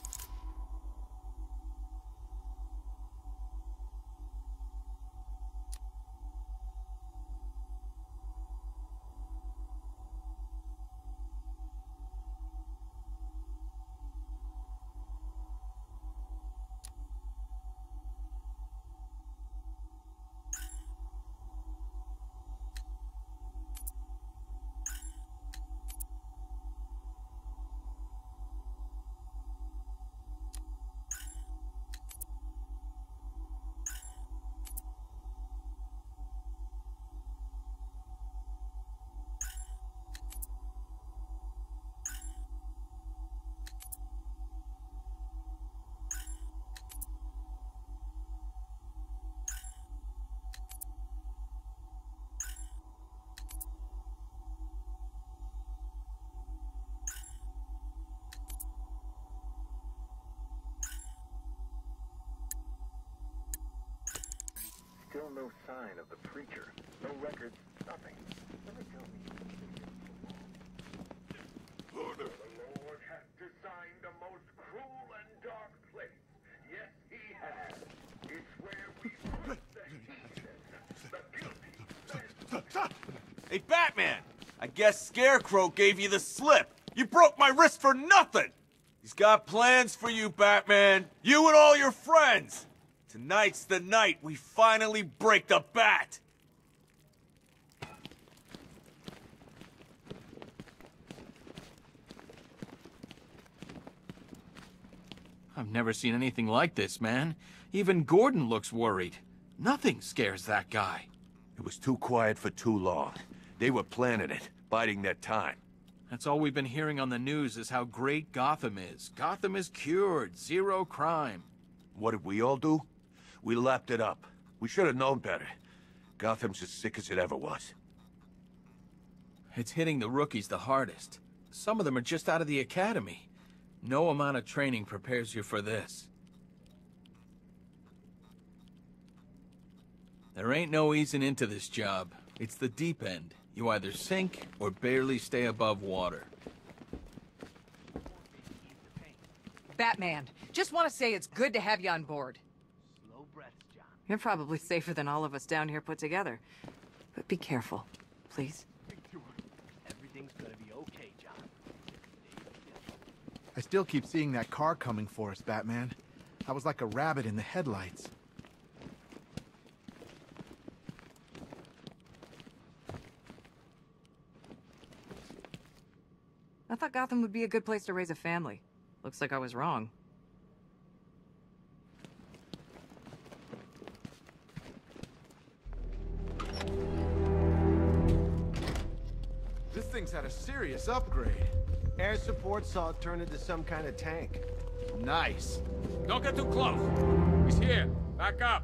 Still no sign of the preacher. No records, nothing. Never tell me. The Lord has designed a most cruel and dark place. Yes, he has. Its Hey, Batman! I guess Scarecrow gave you the slip. You broke my wrist for nothing! He's got plans for you, Batman. You and all your friends. Tonight's the night we finally break the Bat. I've never seen anything like this, man. Even Gordon looks worried. Nothing scares that guy. It was too quiet for too long. They were planning it, biding their time. That's all we've been hearing on the news is how great Gotham is. Gotham is cured, zero crime. What did we all do? We lapped it up. We should have known better. Gotham's as sick as it ever was. It's hitting the rookies the hardest. Some of them are just out of the academy. No amount of training prepares you for this. There ain't no easing into this job. It's the deep end. You either sink or barely stay above water. Batman, just want to say it's good to have you on board. Slow breaths, John. You're probably safer than all of us down here put together. But be careful, please. Everything's gonna be okay, John. I still keep seeing that car coming for us, Batman. I was like a rabbit in the headlights. I thought Gotham would be a good place to raise a family. Looks like I was wrong. This thing's had a serious upgrade. Air support saw it turn into some kind of tank. Nice. Don't get too close. He's here. Back up.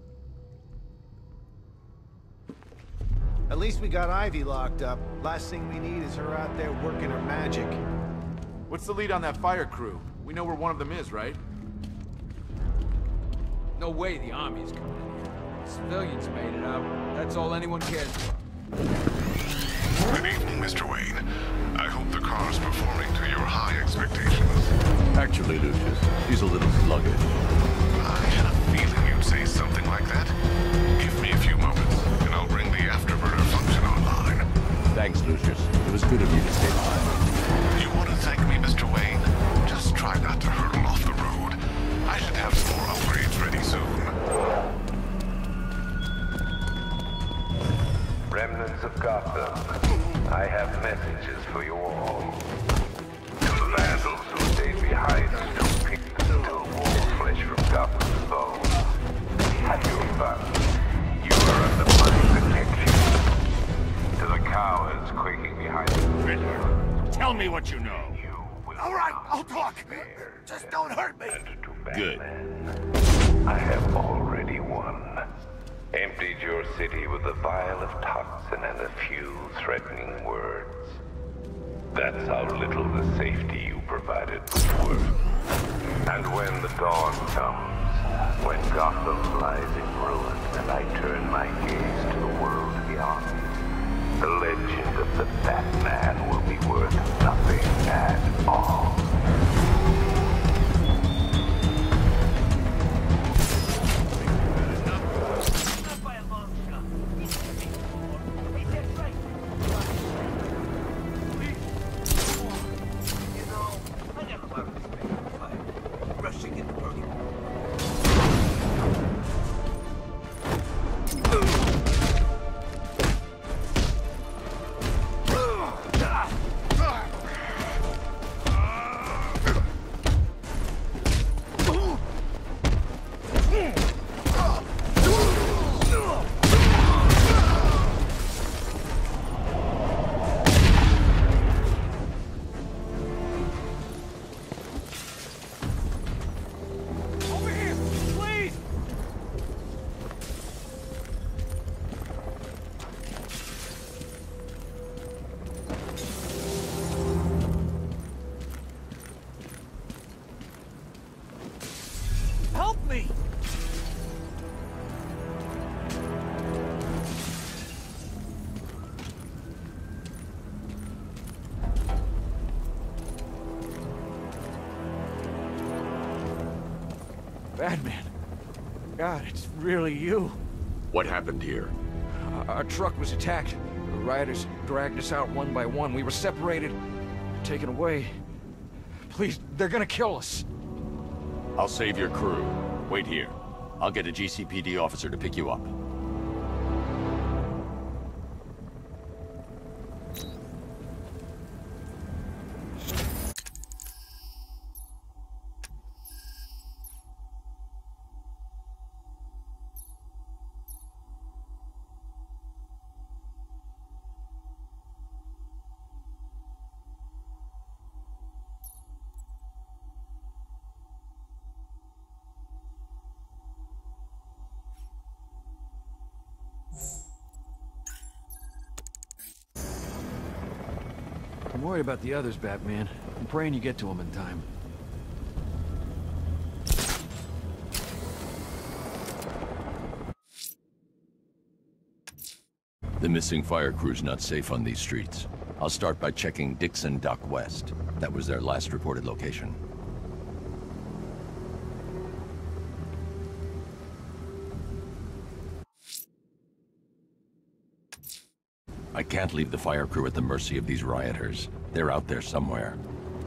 At least we got Ivy locked up. Last thing we need is her out there working her magic. What's the lead on that fire crew? We know where one of them is, right? No way the army is coming in here. Civilians made it out. That's all anyone cares for. Good evening, Mr. Wayne. I hope the car's performing to your high expectations. Actually, Lucius, he's a little sluggish. I had a feeling you'd say something like that. Give me a few moments, and I'll bring the afterburner function online. Thanks, Lucius. It was good of you to stay by. You want to thank me, Mr. Wayne? Just try not to hurtle off the road. I should have some more upgrades ready soon. Remnants of Gotham, I have messages for you all. To the vandals who stayed behind to pick the wall flesh from Gotham's bones. Have your fun. You are under my protection. To the cowards quaking behind the Riddler. Tell me what you know. All right, I'll talk. Just don't hurt me. Good. I have already won. Emptied your city with a vial of toxin and a few threatening words. That's how little the safety you provided was worth. And when the dawn comes, when Gotham lies in ruin and I turn my gaze to the world beyond, the legend of the Batman will be worth nothing at all. Batman. God, it's really you. What happened here? Our truck was attacked. rioters dragged us out one by one. We were separated, taken away. Please, they're gonna kill us. I'll save your crew. Wait here. I'll get a GCPD officer to pick you up. I'm worried about the others, Batman. I'm praying you get to them in time. The missing fire crew's not safe on these streets. I'll start by checking Dixon Dock West. That was their last reported location. I can't leave the fire crew at the mercy of these rioters. They're out there somewhere.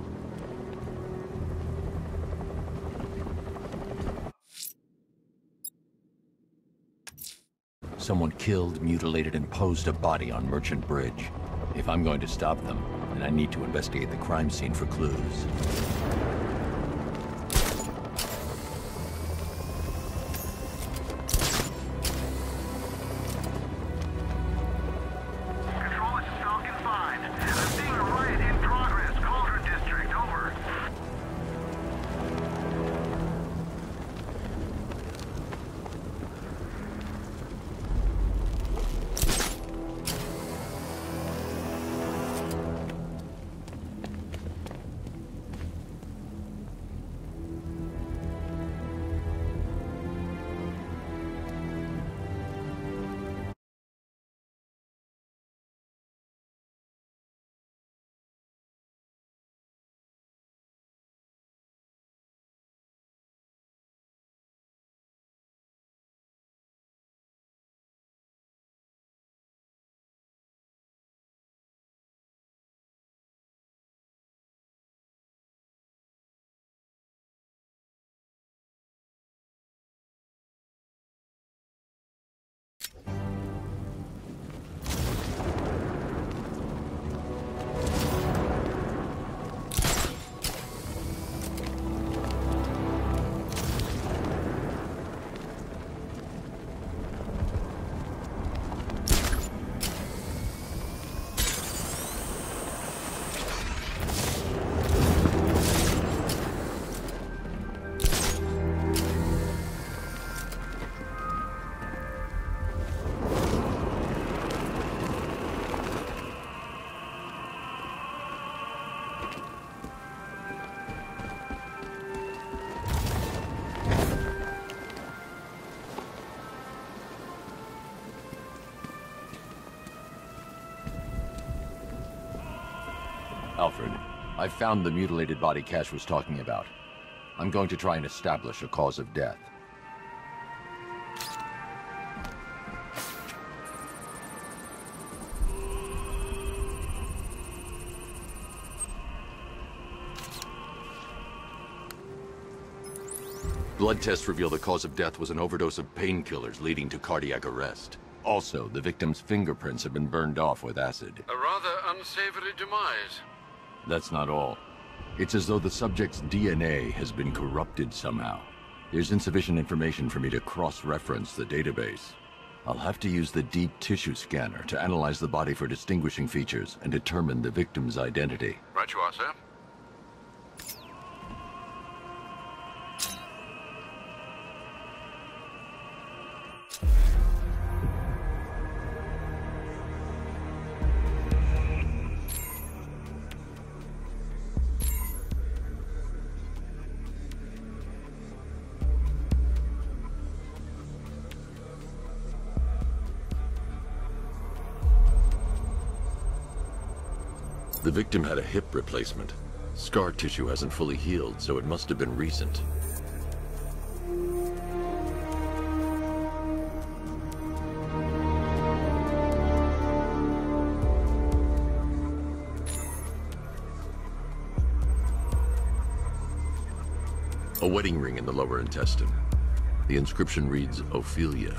Someone killed, mutilated, and posed a body on Merchant Bridge. If I'm going to stop them, then I need to investigate the crime scene for clues. Alfred, I've found the mutilated body Cash was talking about. I'm going to try and establish a cause of death. Blood tests reveal the cause of death was an overdose of painkillers leading to cardiac arrest. Also, the victim's fingerprints have been burned off with acid. A rather unsavory demise. That's not all. It's as though the subject's DNA has been corrupted somehow. There's insufficient information for me to cross-reference the database. I'll have to use the deep tissue scanner to analyze the body for distinguishing features and determine the victim's identity. Right you are, sir. The victim had a hip replacement. Scar tissue hasn't fully healed, so it must have been recent. A wedding ring in the lower intestine. The inscription reads, Ophelia.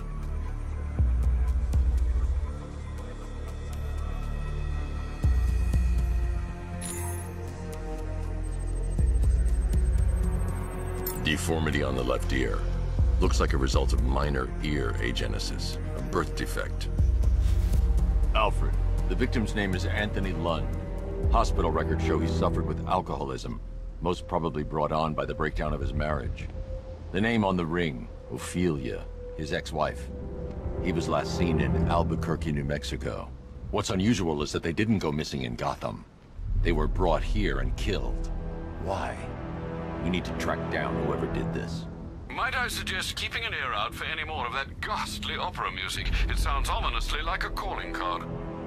Deformity on the left ear. Looks like a result of minor ear agenesis, a birth defect. Alfred, the victim's name is Anthony Lund. Hospital records show he suffered with alcoholism, most probably brought on by the breakdown of his marriage. The name on the ring, Ophelia, his ex-wife. He was last seen in Albuquerque, New Mexico. What's unusual is that they didn't go missing in Gotham. They were brought here and killed. Why? We need to track down whoever did this. Might I suggest keeping an ear out for any more of that ghastly opera music? It sounds ominously like a calling card.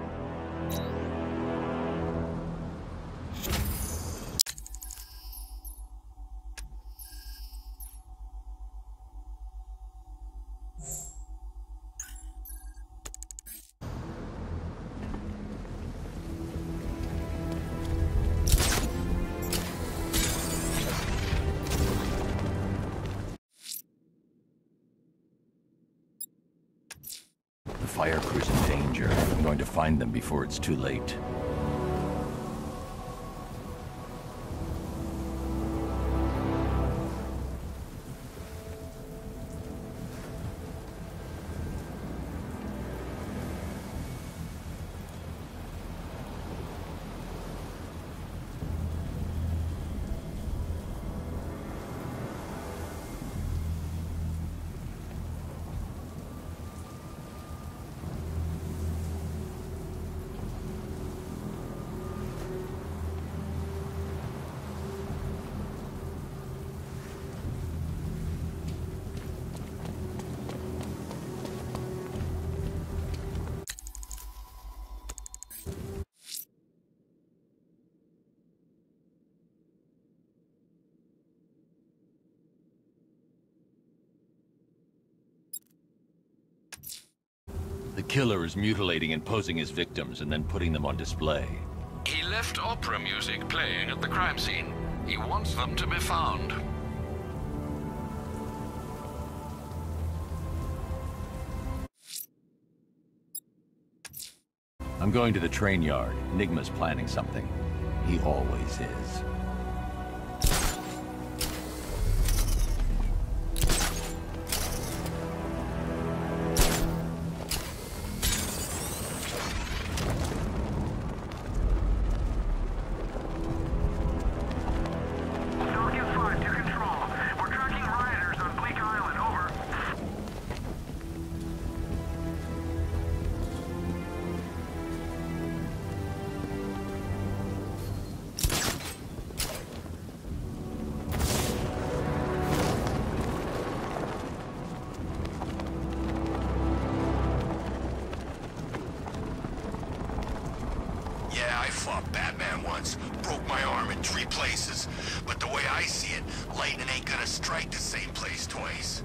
The fire crew's in danger. I'm going to find them before it's too late. The killer is mutilating and posing as victims and then putting them on display. He left opera music playing at the crime scene. He wants them to be found. I'm going to the train yard. Enigma's planning something. He always is. Yeah, I fought Batman once. Broke my arm in 3 places. But the way I see it, lightning ain't gonna strike the same place twice.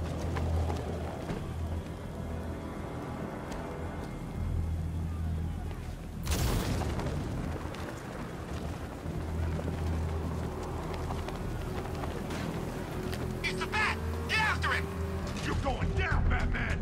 It's the Bat! Get after him! You're going down, Batman!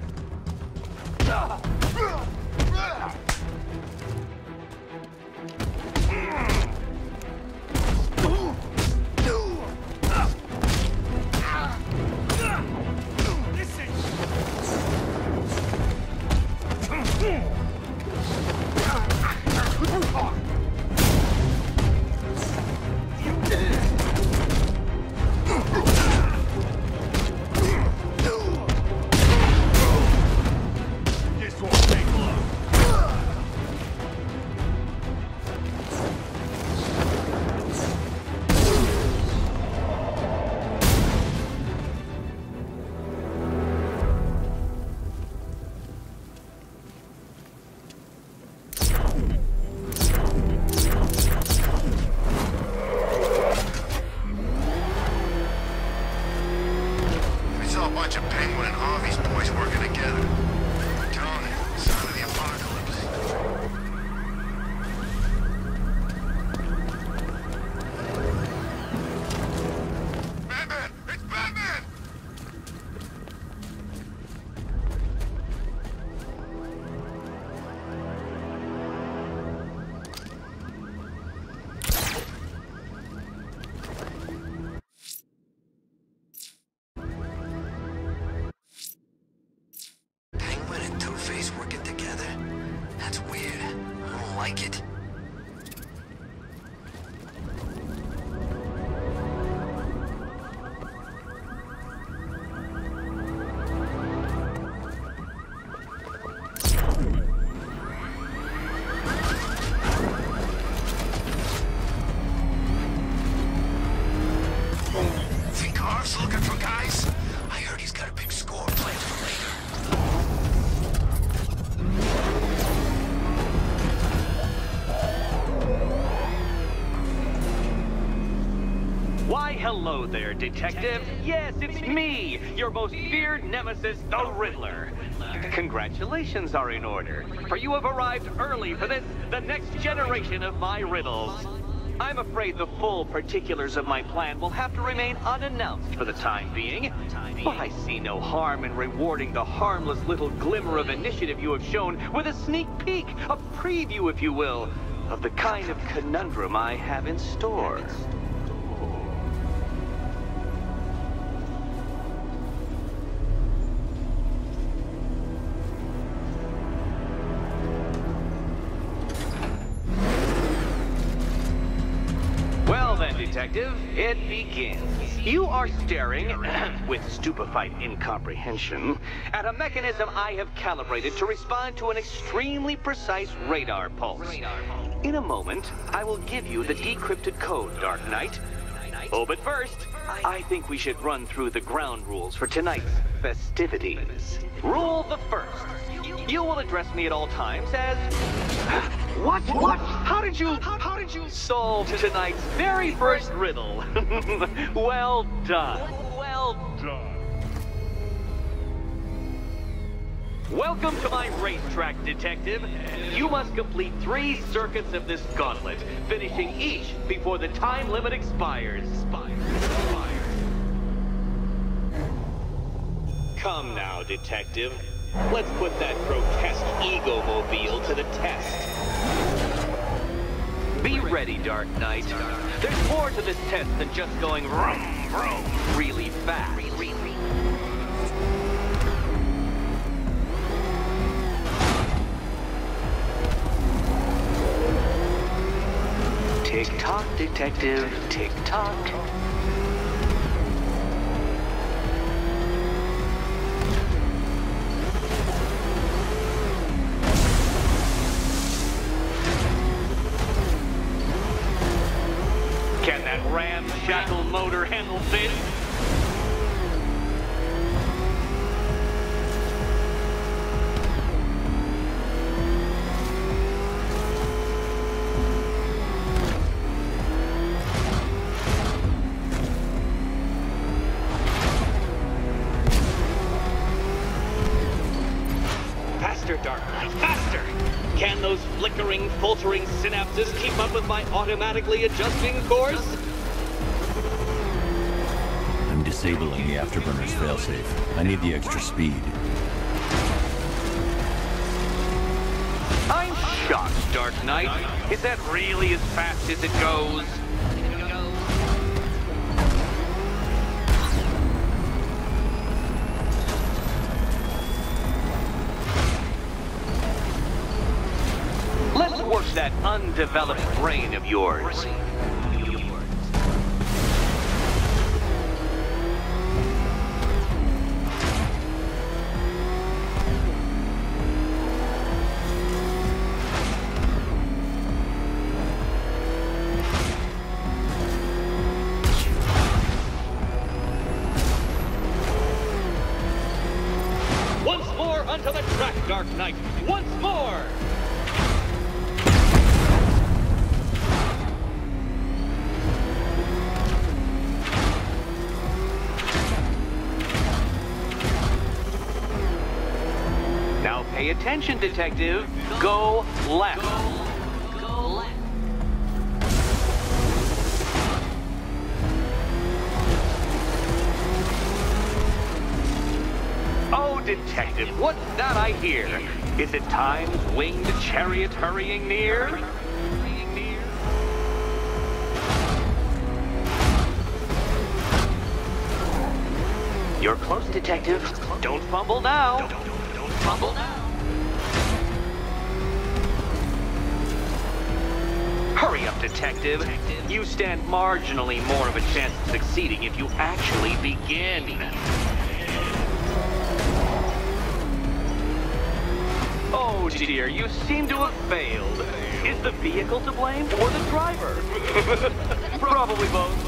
boys working together? That's weird. I don't like it. Vinkar's looking for guys? I heard he's got a big score planned for later. Why, hello there, Detective. Yes, it's me, your most feared nemesis, the Riddler. Congratulations are in order, for you have arrived early for this, the next generation of my riddles. I'm afraid the full particulars of my plan will have to remain unannounced for the time being, but I see no harm in rewarding the harmless little glimmer of initiative you have shown with a sneak peek, a preview, if you will, of the kind of conundrum I have in store. Well then, Detective, it begins. You are staring, with stupefied incomprehension, at a mechanism I have calibrated to respond to an extremely precise radar pulse. In a moment, I will give you the decrypted code, Dark Knight. Oh, but first, I think we should run through the ground rules for tonight's festivities. Rule the first. You will address me at all times as... What? How did you solve tonight's very first riddle? Well done. Well done. Welcome to my racetrack, Detective. You must complete 3 circuits of this gauntlet, finishing each before the time limit expires. Come now, Detective. Let's put that grotesque ego-mobile to the test. Be ready, Dark Knight. There's more to this test than just going vroom, vroom really fast. Tick-tock, Detective, tick-tock. Can that ramshackle motor handle this? Faster, Dark Knight, faster! Can those flickering, faltering synapses keep up with my automatically adjusting course? I'm disabling the afterburner's failsafe. I need the extra speed. I'm shocked, Dark Knight. Is that really as fast as it goes? Let's work that undeveloped brain of yours. Once more onto the track, Dark Knight. Once more! Now pay attention, Detective. Go left. Go left. Oh, Detective, what's that I hear? Is it time's winged chariot hurrying near? You're close, Detective. Don't fumble now. Don't fumble now. Hurry up, Detective. You stand marginally more of a chance of succeeding if you actually begin. Oh dear, you seem to have failed. Is the vehicle to blame or the driver? Probably both.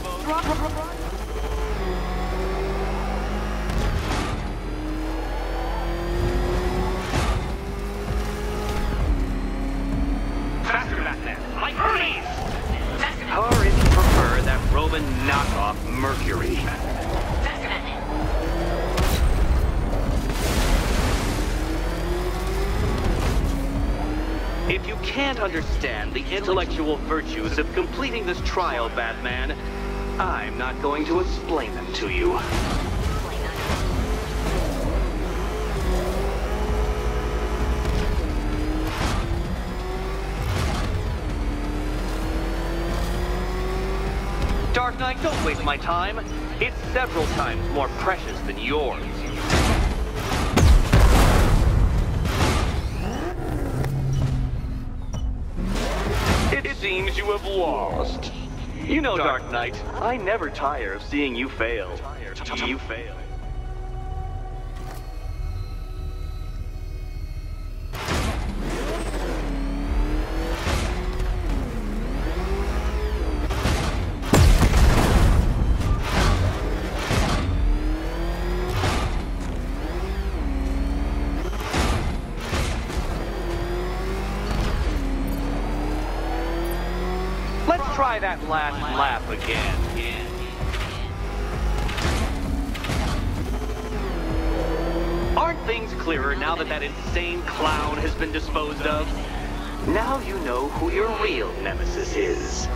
Faster, Batman! Like freeze! Or if you prefer, that Roman knockoff Mercury. If you can't understand the intellectual virtues of completing this trial, Batman, I'm not going to explain them to you. Dark Knight, don't waste my time. It's several times more precious than yours. It seems you have lost. You know, Dark Knight, I never tire of seeing you fail. You fail. Try that last lap again. Aren't things clearer now that that insane clown has been disposed of? Now you know who your real nemesis is.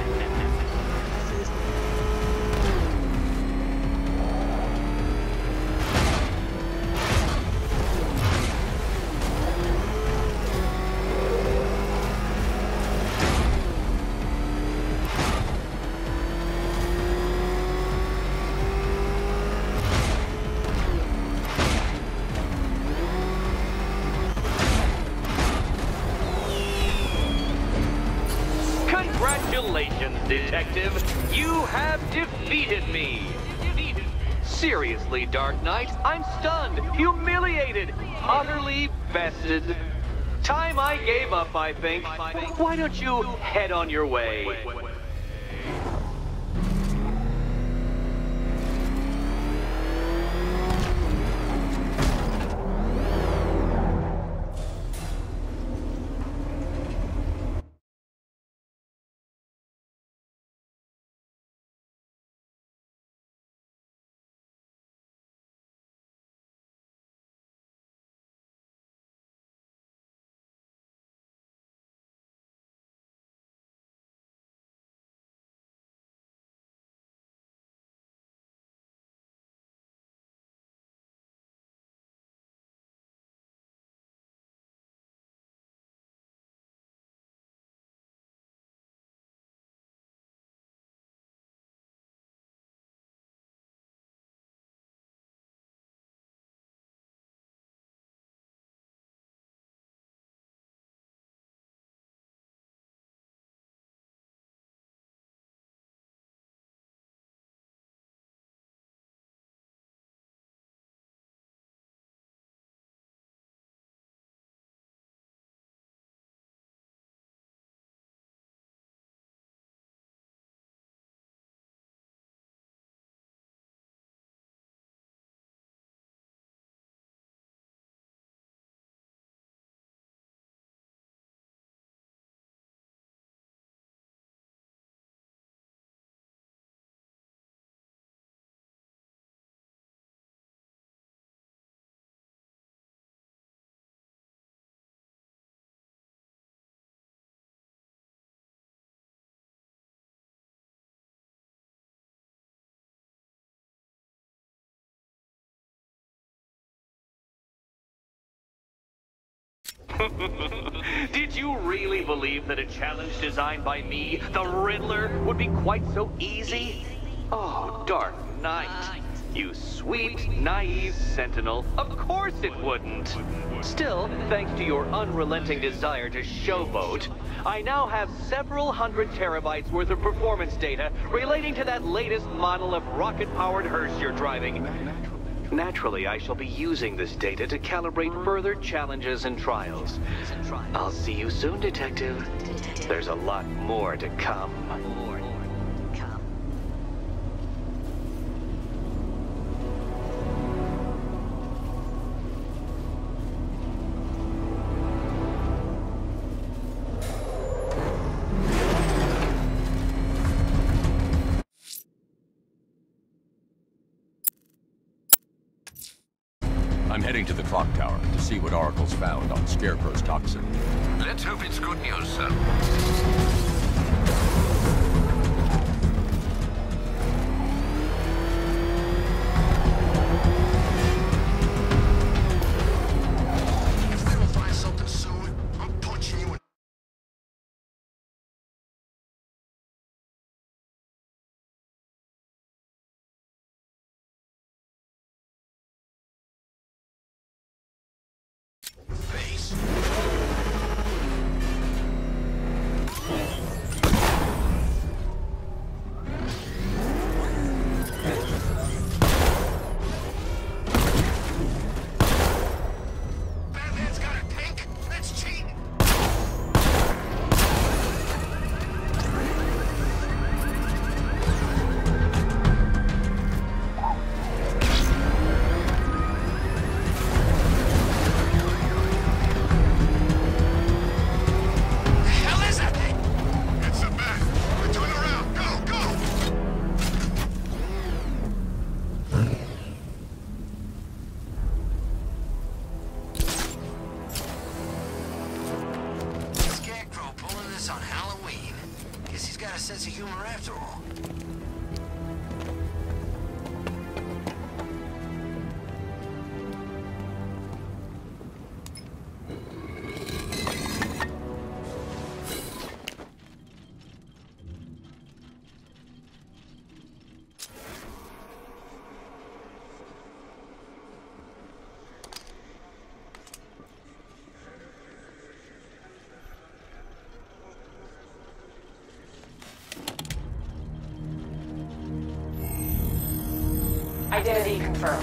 Congratulations, Detective. You have defeated me. Seriously, Dark Knight, I'm stunned, humiliated, utterly bested. Time I gave up, I think. Why don't you head on your way? Did you really believe that a challenge designed by me, the Riddler, would be quite so easy? Oh, Dark Knight. You sweet, naive sentinel. Of course it wouldn't. Still, thanks to your unrelenting desire to showboat, I now have several hundred terabytes worth of performance data relating to that latest model of rocket-powered hearse you're driving. Naturally, I shall be using this data to calibrate further challenges and trials. I'll see you soon, Detective. There's a lot more to come. I'm heading to the clock tower to see what Oracle's found on Scarecrow's toxin. Let's hope it's good news, sir. If they don't find something soon, I'm punching you in. Face. Batman's got a tank? That's cheating. The hell is that thing? It's a bat. Turn around. Go, go. Scarecrow pulling this on Halloween. Guess he's got a sense of humor after all. Identity confirmed.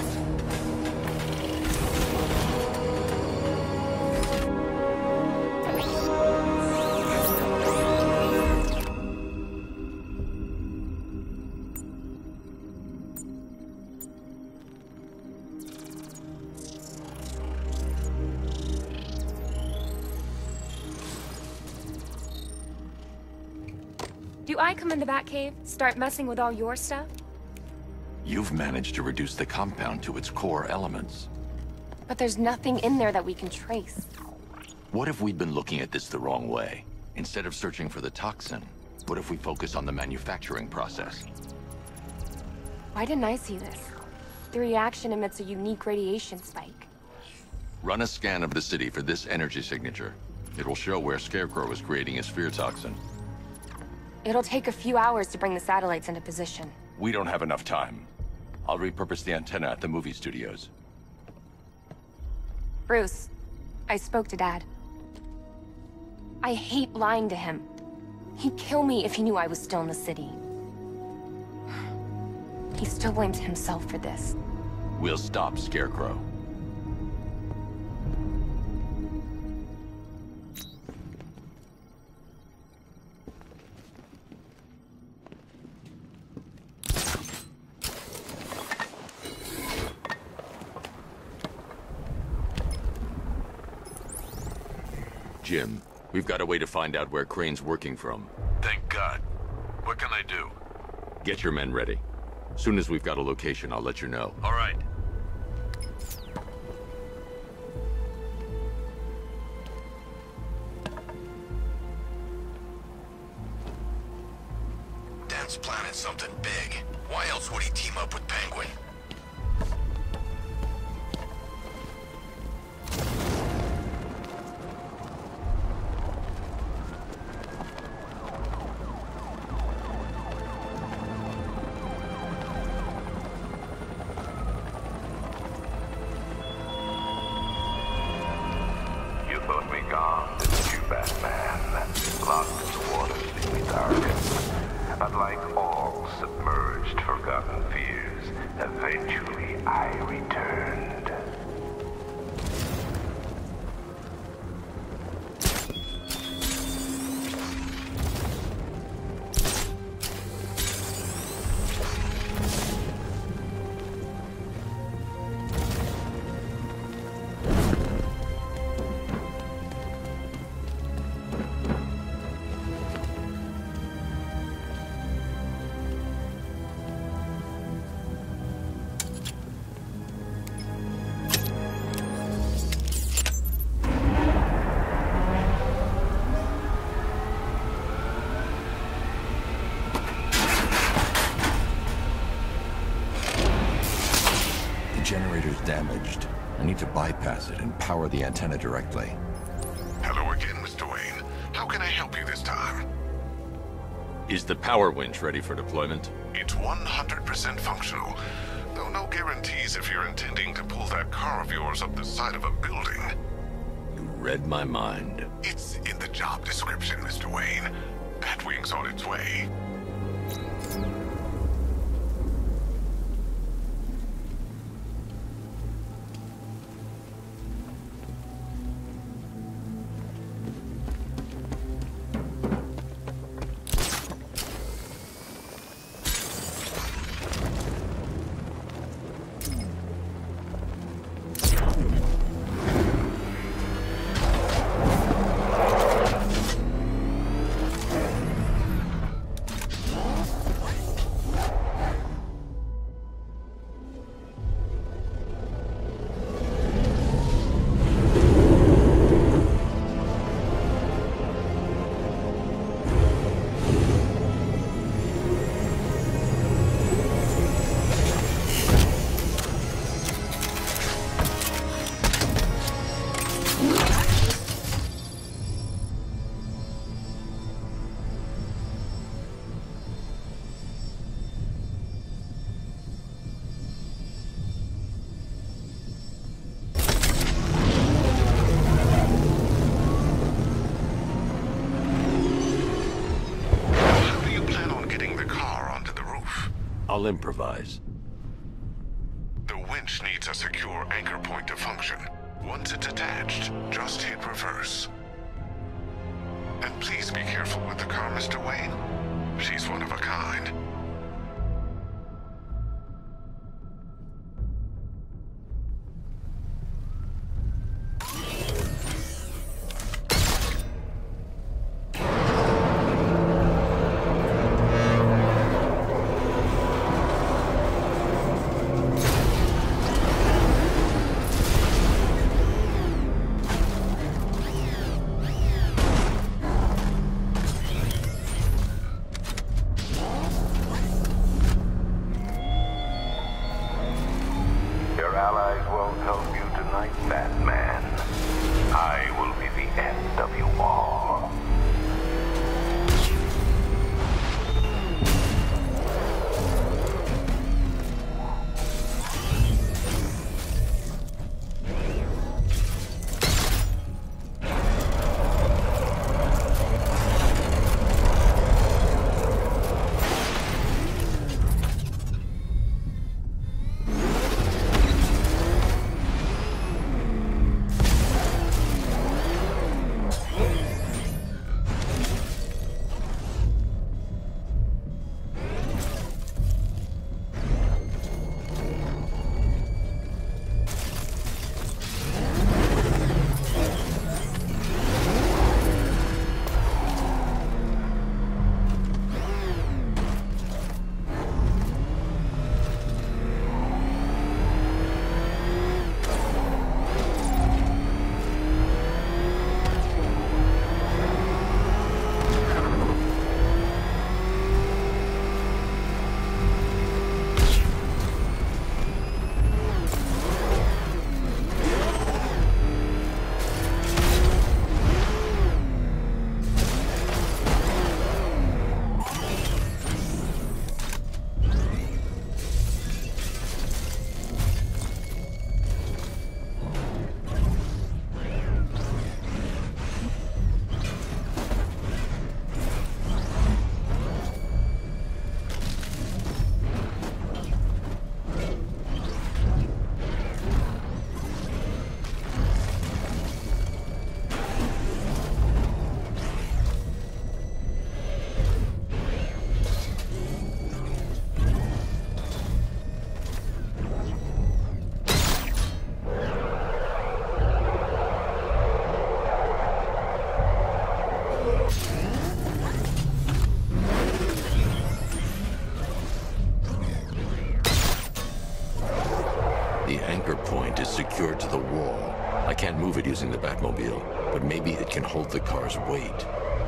Do I come in the Batcave, start messing with all your stuff? You've managed to reduce the compound to its core elements. But there's nothing in there that we can trace. What if we'd been looking at this the wrong way? Instead of searching for the toxin, what if we focus on the manufacturing process? Why didn't I see this? The reaction emits a unique radiation spike. Run a scan of the city for this energy signature. It will show where Scarecrow is creating his fear toxin. It'll take a few hours to bring the satellites into position. We don't have enough time. I'll repurpose the antenna at the movie studios. Bruce, I spoke to Dad. I hate lying to him. He'd kill me if he knew I was still in the city. He still blames himself for this. We'll stop Scarecrow. Jim, we've got a way to find out where Crane's working from. Thank God. What can I do? Get your men ready. Soon as we've got a location, I'll let you know. All right. Dan's planning something big. Why else would he team up with Penguin? forgotten fears, eventually I returned. Generator's damaged. I need to bypass it and power the antenna directly. Hello again, Mr. Wayne. How can I help you this time? Is the power winch ready for deployment? It's 100% functional, though no guarantees if you're intending to pull that car of yours up the side of a building. You read my mind. It's in the job description, Mr. Wayne. Batwing's on its way. I'll improvise. The winch needs a secure anchor point to function. Once it's attached, just hit reverse. And please be careful with the car, Mr. Wayne. She's one of a kind. The anchor point is secured to the wall. I can't move it using the Batmobile, but maybe it can hold the car's weight.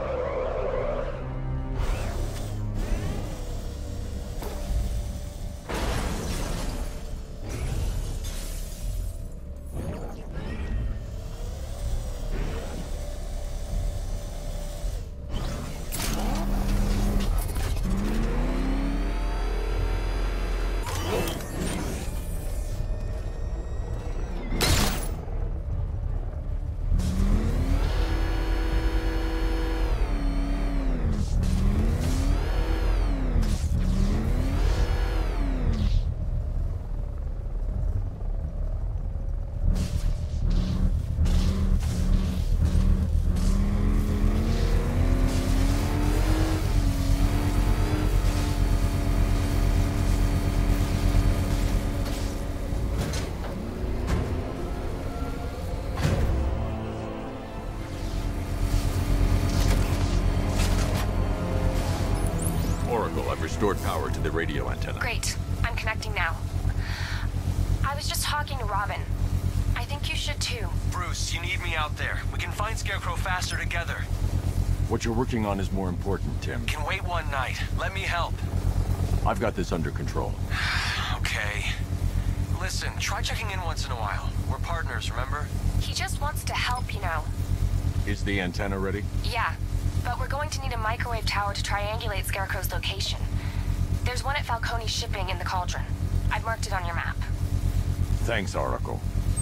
I've restored power to the radio antenna. Great. I'm connecting now. I was just talking to Robin. I think you should too. Bruce, you need me out there. We can find Scarecrow faster together. What you're working on is more important, Tim. Can wait one night. Let me help. I've got this under control. Okay. Listen, try checking in once in a while. We're partners, remember? He just wants to help, you know. Is the antenna ready? Yeah, but we're going to need a microwave tower to triangulate Scarecrow's location. There's one at Falcone Shipping in the Cauldron. I've marked it on your map. Thanks, Oracle.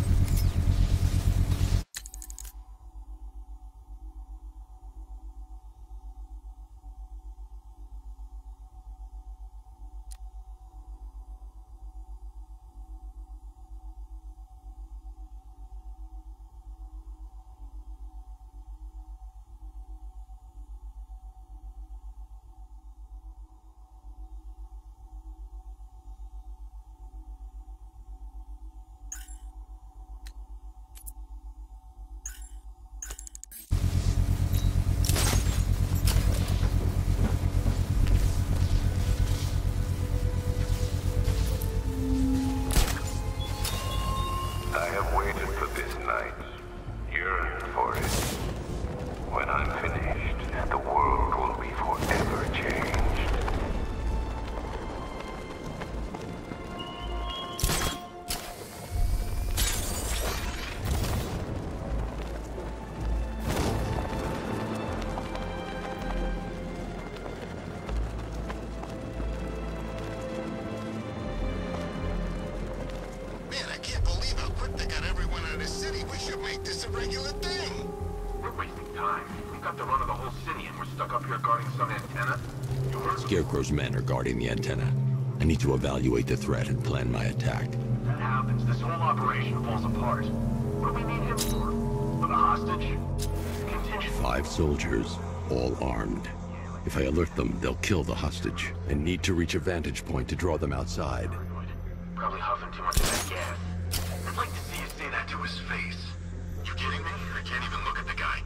Scarecrow's men are guarding the antenna. I need to evaluate the threat and plan my attack. That happens, this whole operation falls apart. What do we need him for? For the hostage? Contingent. 5 soldiers, all armed. If I alert them, they'll kill the hostage. I need to reach a vantage point to draw them outside. Probably huffing too much of that gas. I'd like to see you say that to his face. You kidding me? I can't even look at the guy.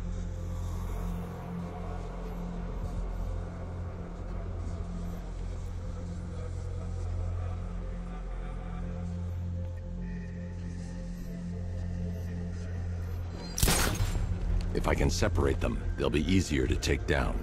If I can separate them, they'll be easier to take down.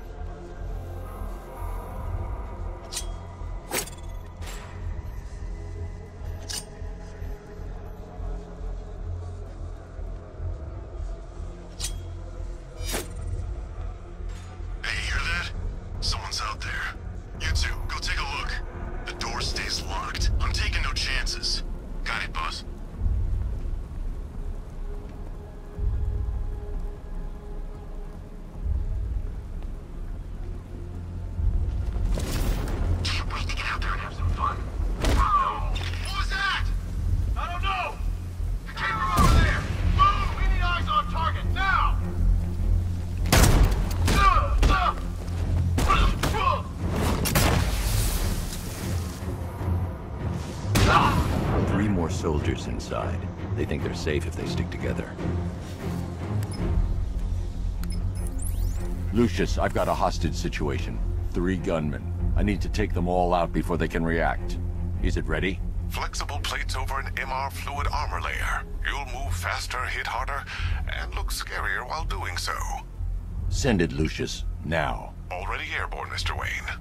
Hey, you hear that? Someone's out there. You two, go take a look. The door stays locked. I'm taking no chances. Got it, boss. Soldiers inside. They think they're safe if they stick together. Lucius, I've got a hostage situation. 3 gunmen. I need to take them all out before they can react. Is it ready? Flexible plates over an MR fluid armor layer. You'll move faster, hit harder, and look scarier while doing so. Send it, Lucius. Now. Already airborne, Mr. Wayne.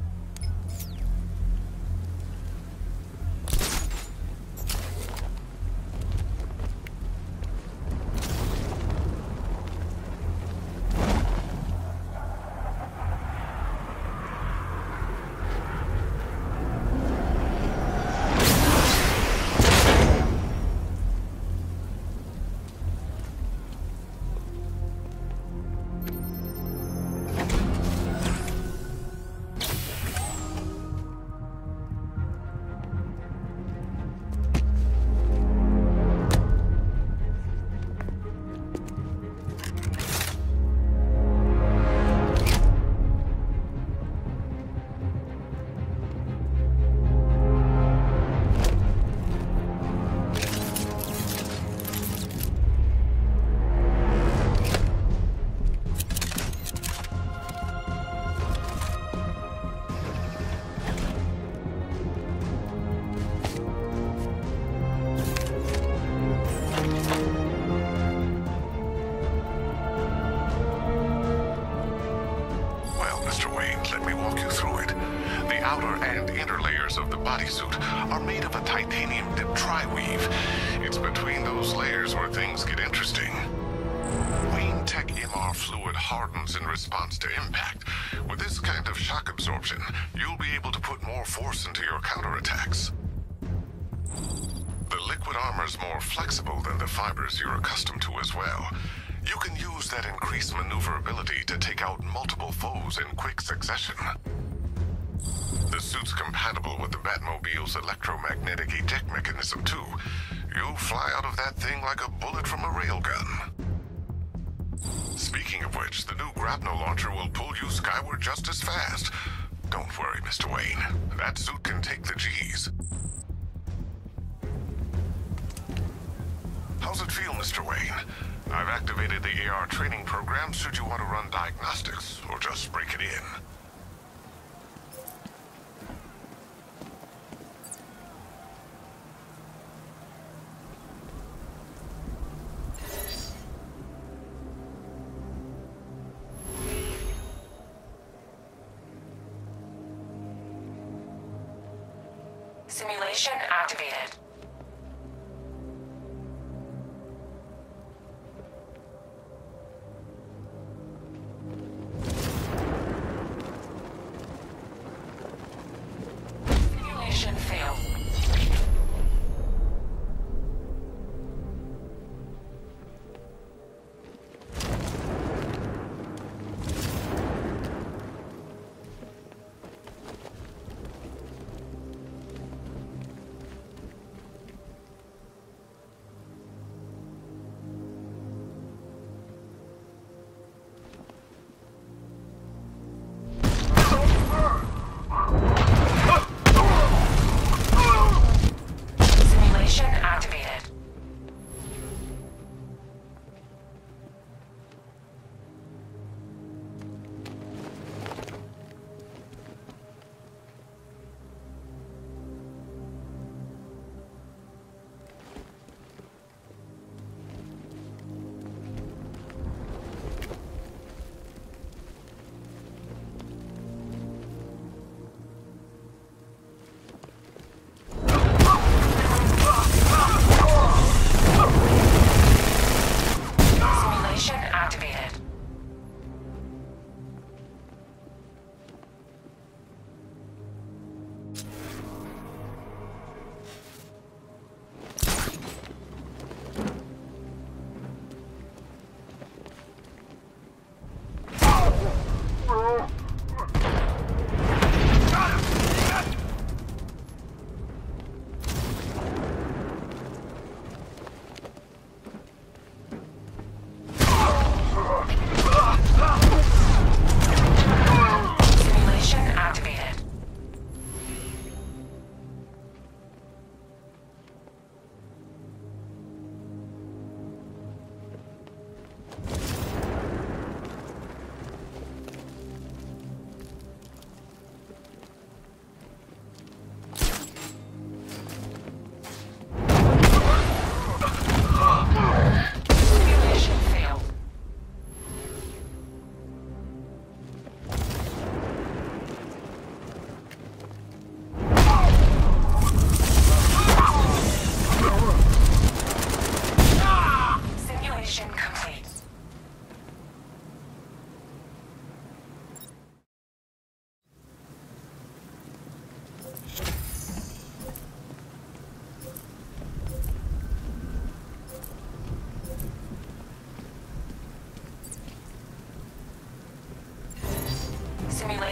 You're accustomed to as well. You can use that increased maneuverability to take out multiple foes in quick succession. The suit's compatible with the Batmobile's electromagnetic eject mechanism too. You'll fly out of that thing like a bullet from a railgun. Speaking of which, the new grapnel launcher will pull you skyward just as fast. Don't worry, Mr. Wayne. That suit can take the G's. How's it feel, Mr. Wayne? I've activated the AR training program should you want to run diagnostics, or just break it in. Simulation activated.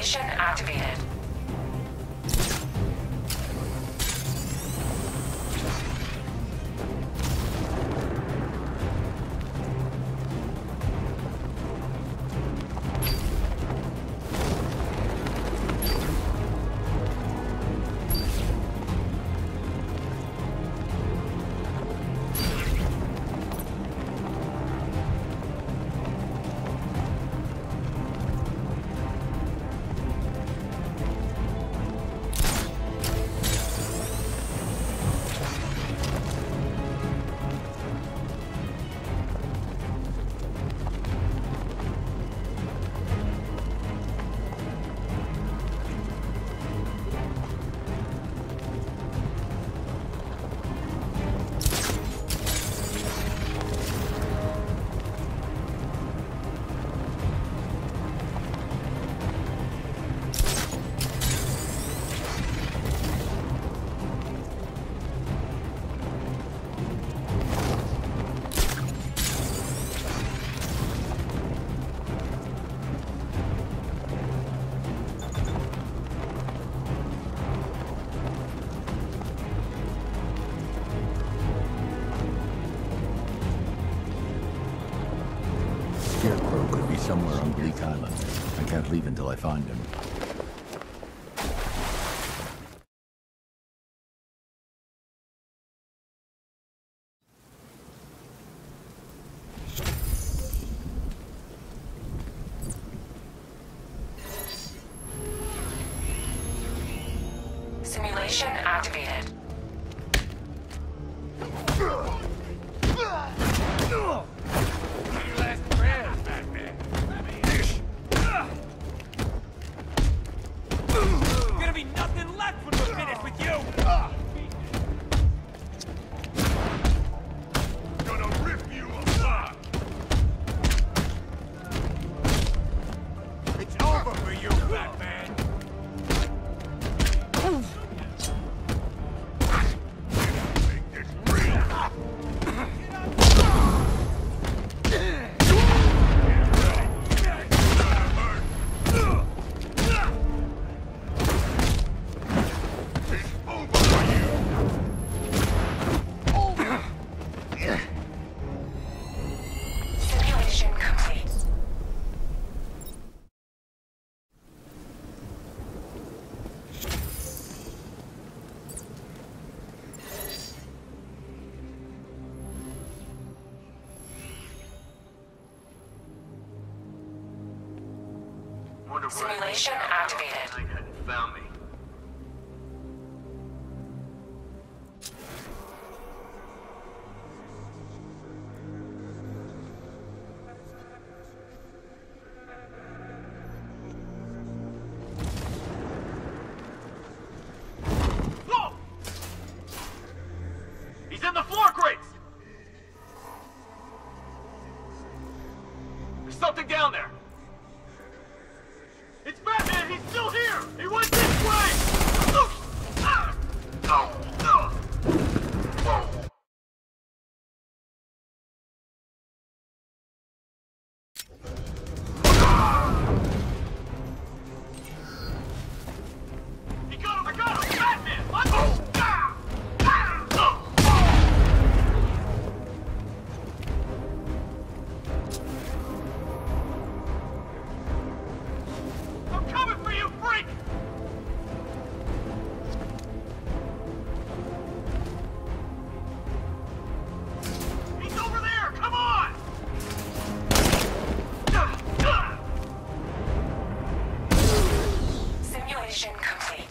Simulation activated. Scarecrow could be somewhere on Bleak Island. I can't leave until I find him. Simulation activated. Gonna be nothing left when we're finished with you! Gonna rip you apart! It's over for you, Batman! Make this real! Simulation complete. Simulation activated. Found me. Whoa! He's in the floor crates! There's something down there! It's Batman! He's still here! He went this way! He got him! I got him! Batman! Let's I'm coming for you, freak! He's over there! Come on! Simulation complete.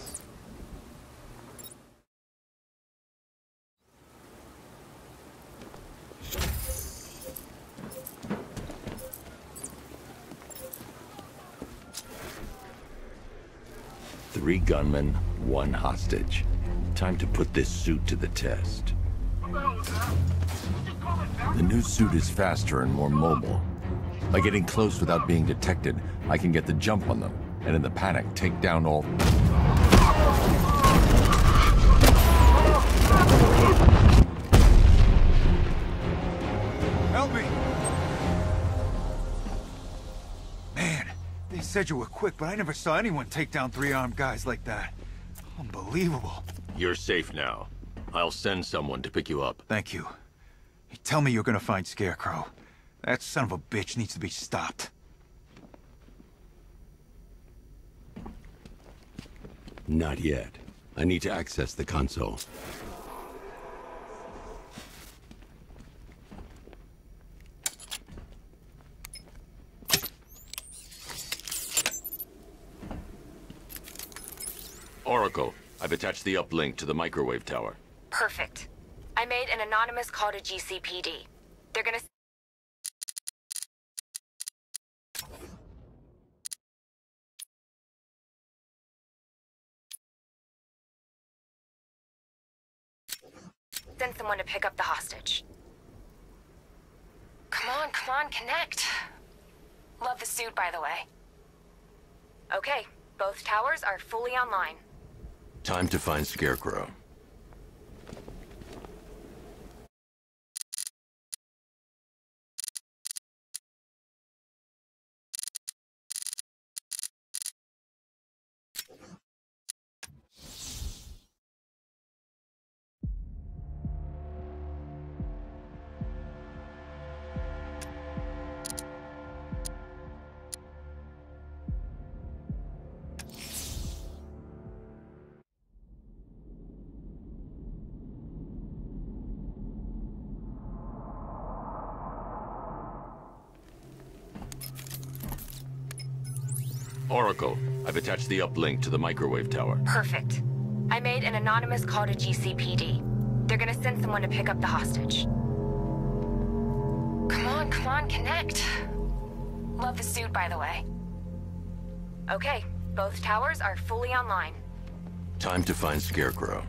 Three gunmen, one hostage. Time to put this suit to the test. The new suit is faster and more mobile. By getting close without being detected, I can get the jump on them, and in the panic, take down all... Help me! Man, this said you were quick, but I never saw anyone take down 3 armed guys like that. Unbelievable. You're safe now. I'll send someone to pick you up. Thank you. Tell me you're gonna find Scarecrow. That son of a bitch needs to be stopped. Not yet. I need to access the console. Oracle, I've attached the uplink to the microwave tower. Perfect. I made an anonymous call to GCPD. They're gonna... send someone to pick up the hostage. Come on, connect. Love the suit, by the way. Okay, both towers are fully online. Time to find Scarecrow. Oracle, I've attached the uplink to the microwave tower. Perfect. I made an anonymous call to GCPD. They're gonna send someone to pick up the hostage. Come on, connect. Love the suit, by the way. Okay, both towers are fully online. Time to find Scarecrow.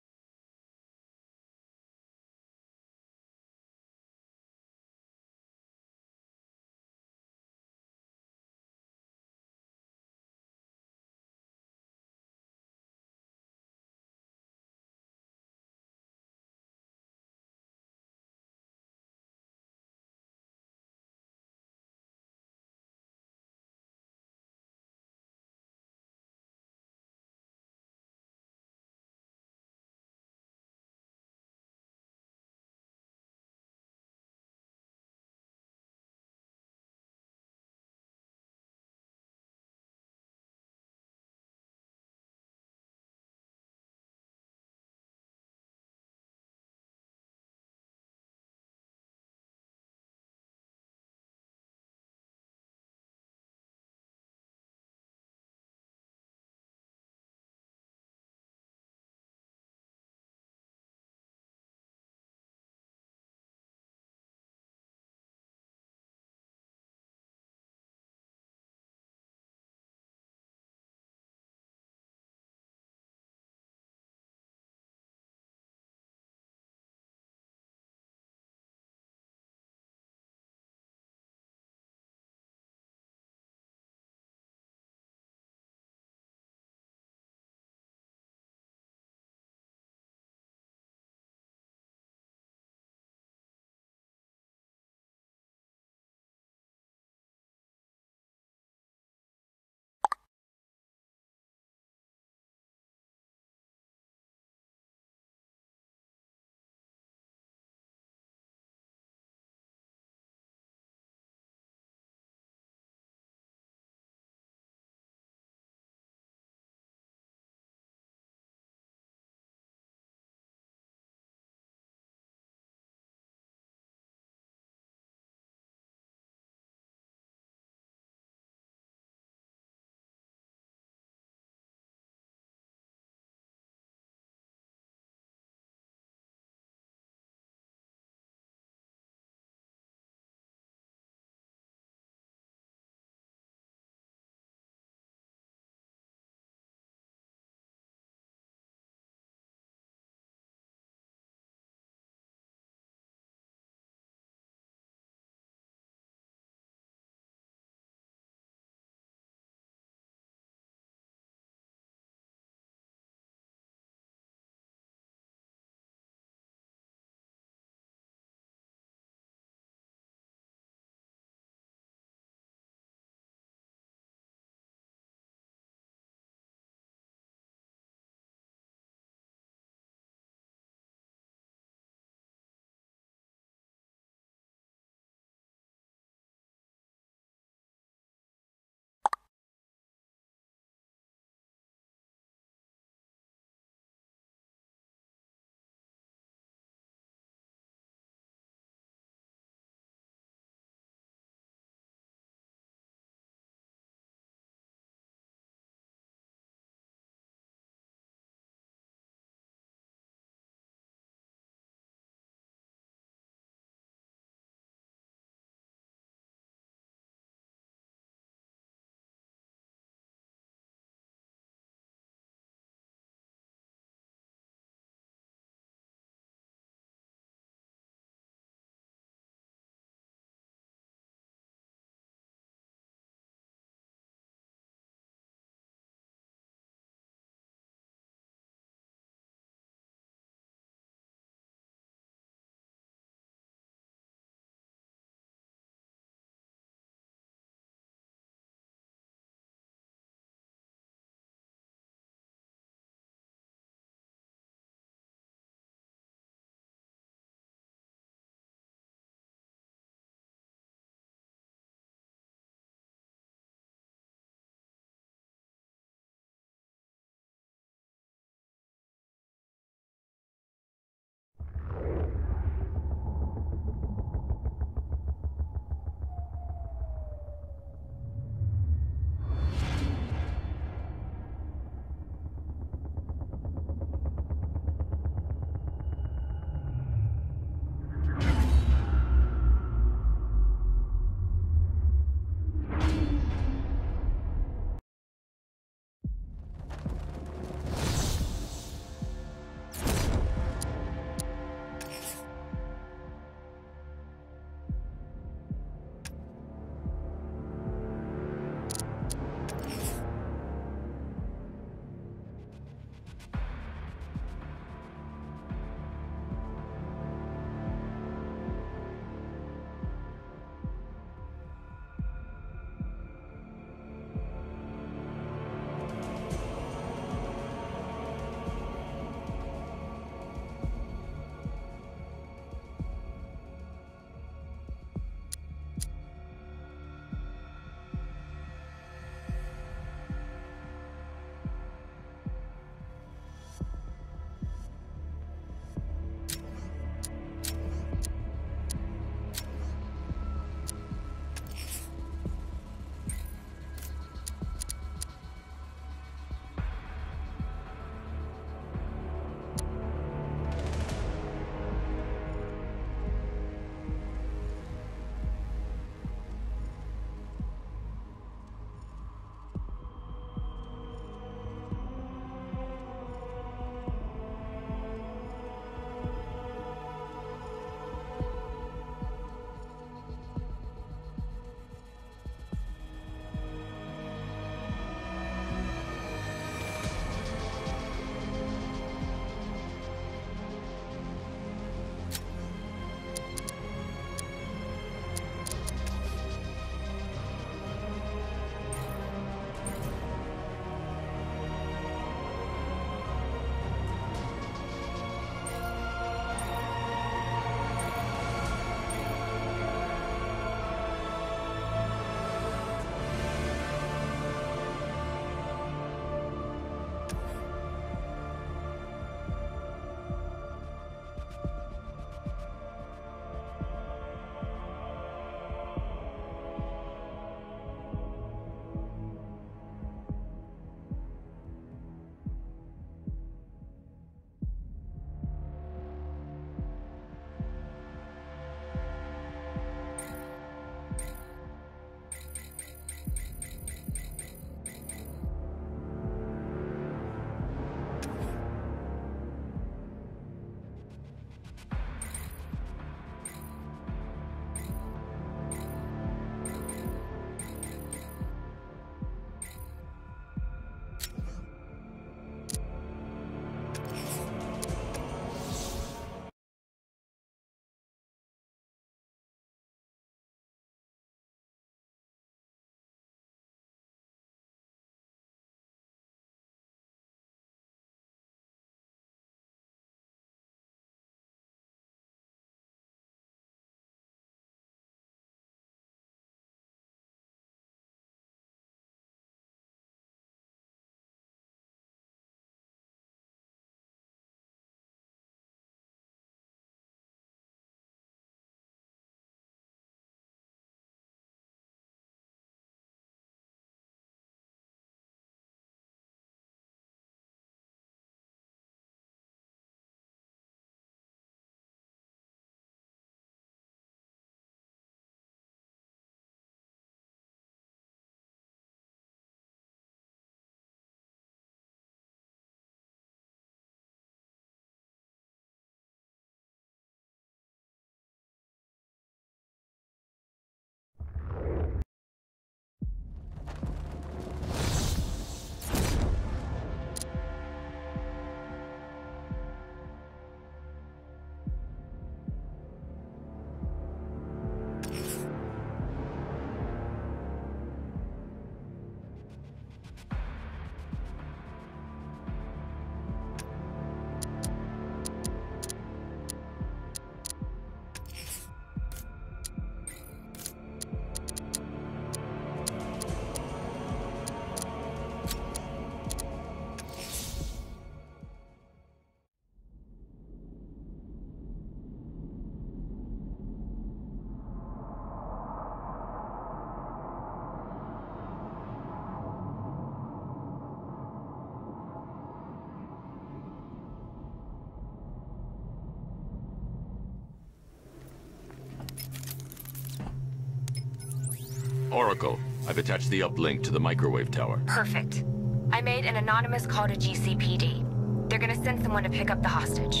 Oracle, I've attached the uplink to the microwave tower. Perfect. I made an anonymous call to GCPD. They're gonna send someone to pick up the hostage.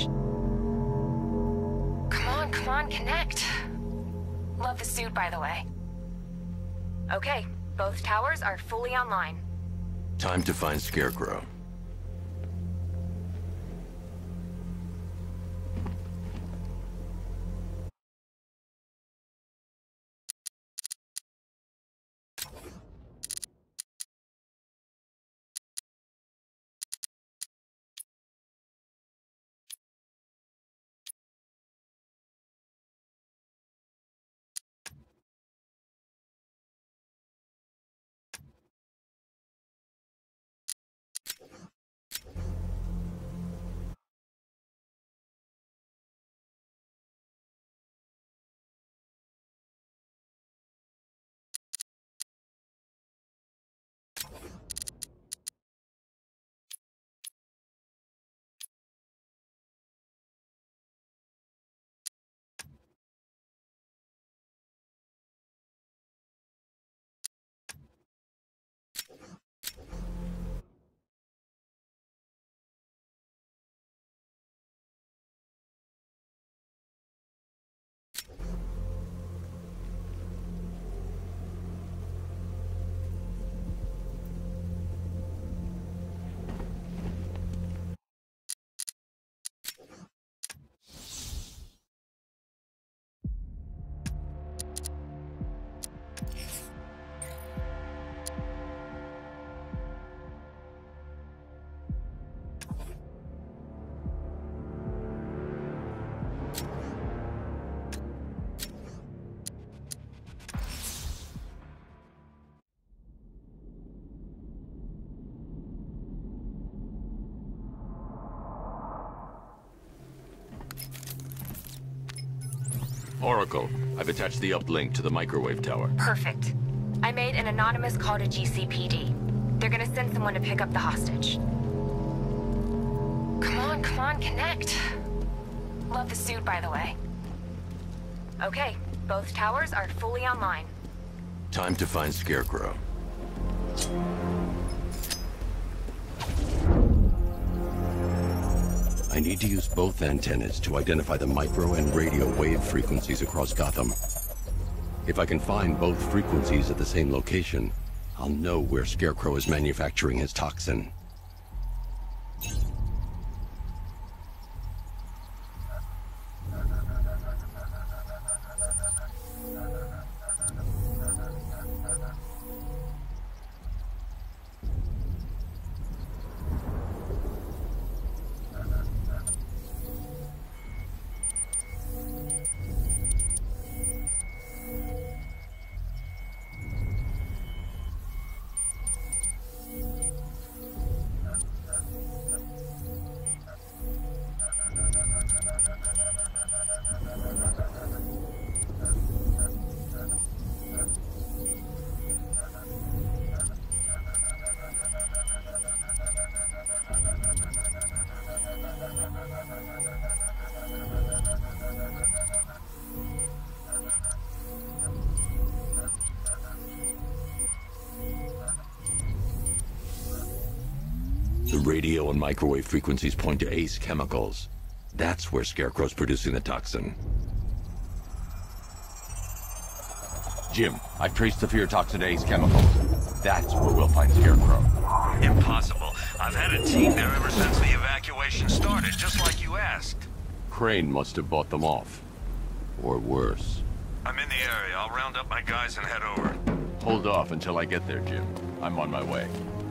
Come on, connect. Love the suit, by the way. Okay, both towers are fully online. Time to find Scarecrow. Oracle, I've attached the uplink to the microwave tower. Perfect. I made an anonymous call to GCPD. They're gonna send someone to pick up the hostage. Come on, connect. Love the suit, by the way. Okay, both towers are fully online. Time to find Scarecrow. I need to use both antennas to identify the micro and radio wave frequencies across Gotham. If I can find both frequencies at the same location, I'll know where Scarecrow is manufacturing his toxin. The radio and microwave frequencies point to Ace Chemicals. That's where Scarecrow's producing the toxin. Jim, I've traced the fear toxin to Ace Chemicals. That's where we'll find Scarecrow. Impossible. I've had a team there ever since the evacuation started, just like you asked. Crane must have bought them off. Or worse. I'm in the area. I'll round up my guys and head over. Hold off until I get there, Jim. I'm on my way.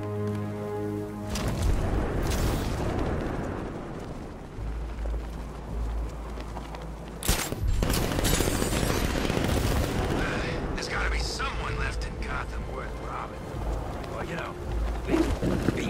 There's gotta be someone left in Gotham worth robbing. Well, you know, me.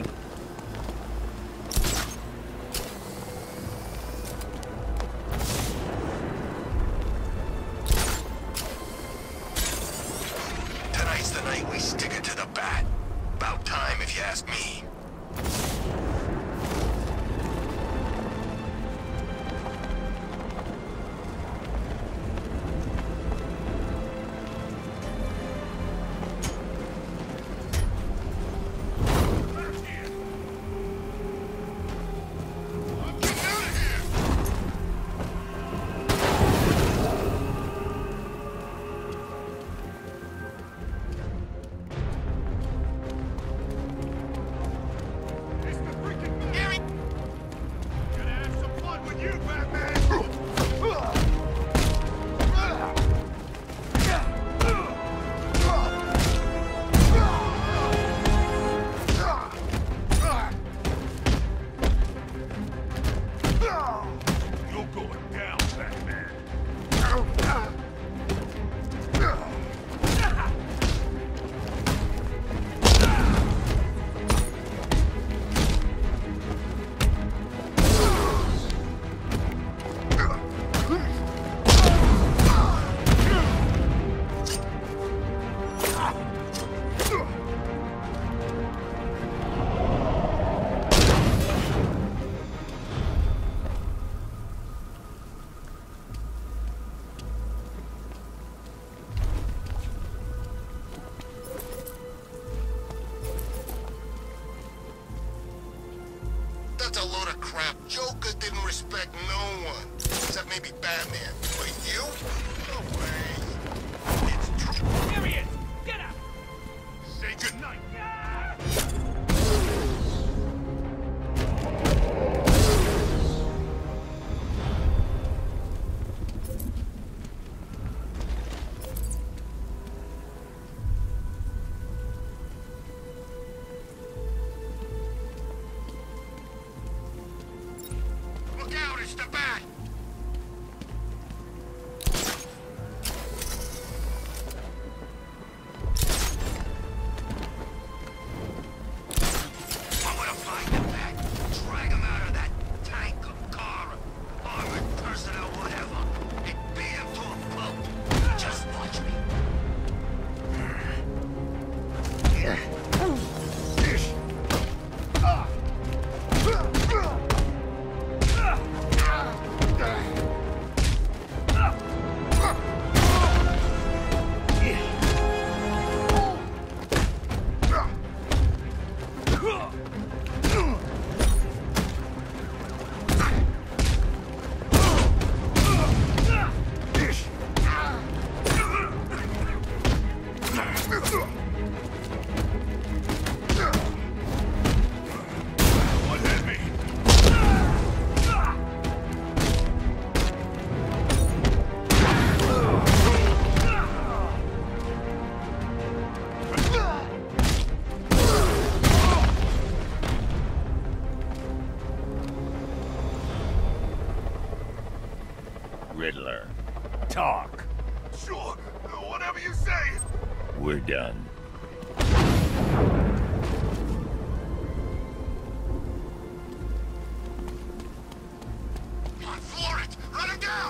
Tonight's the night we stick it to the bat. About time, if you ask me. That's a load of crap. Joker didn't respect no one. Except maybe Batman. But you? No way. It's true. Here he is! Get out! Say goodnight. Look out, it's the Bat! I want to find the Bat. Drag him out of that tank or car, armored person or whatever, and beat him to a pulp. Just watch me. Riddler, Talk. Sure, whatever you say. we're done. On floor it! Run him down!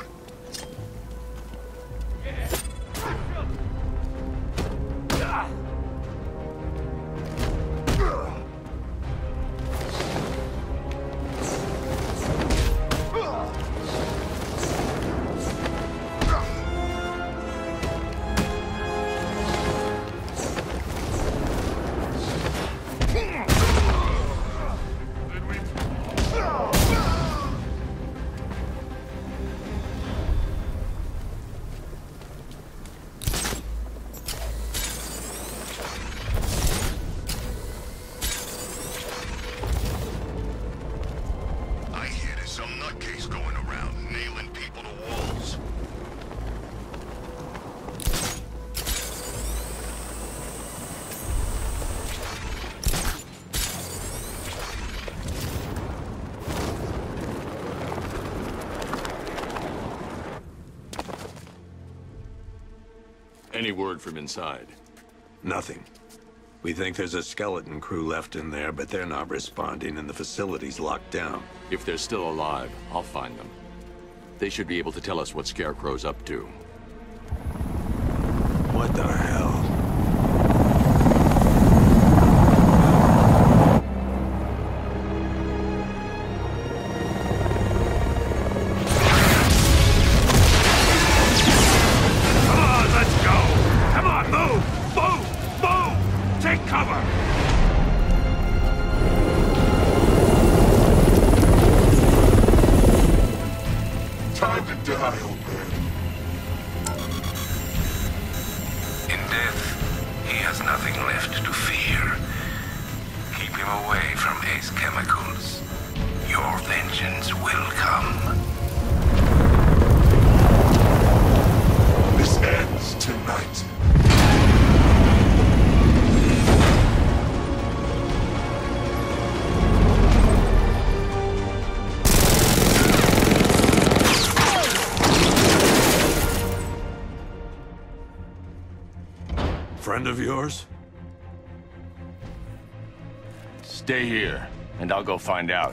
I hear there's some nutcase going around, nailing people to walls. Any word from inside? Nothing. We think there's a skeleton crew left in there, but they're not responding and the facility's locked down. If they're still alive, I'll find them. They should be able to tell us what Scarecrow's up to. What the hell? Come on, let's go! Come on, move! Move! Move! Take cover! Time to die, old man. In death, he has nothing left to fear. Keep him away from Ace Chemicals. Your vengeance will come. This ends tonight. Friend of yours? Stay here, and I'll go find out.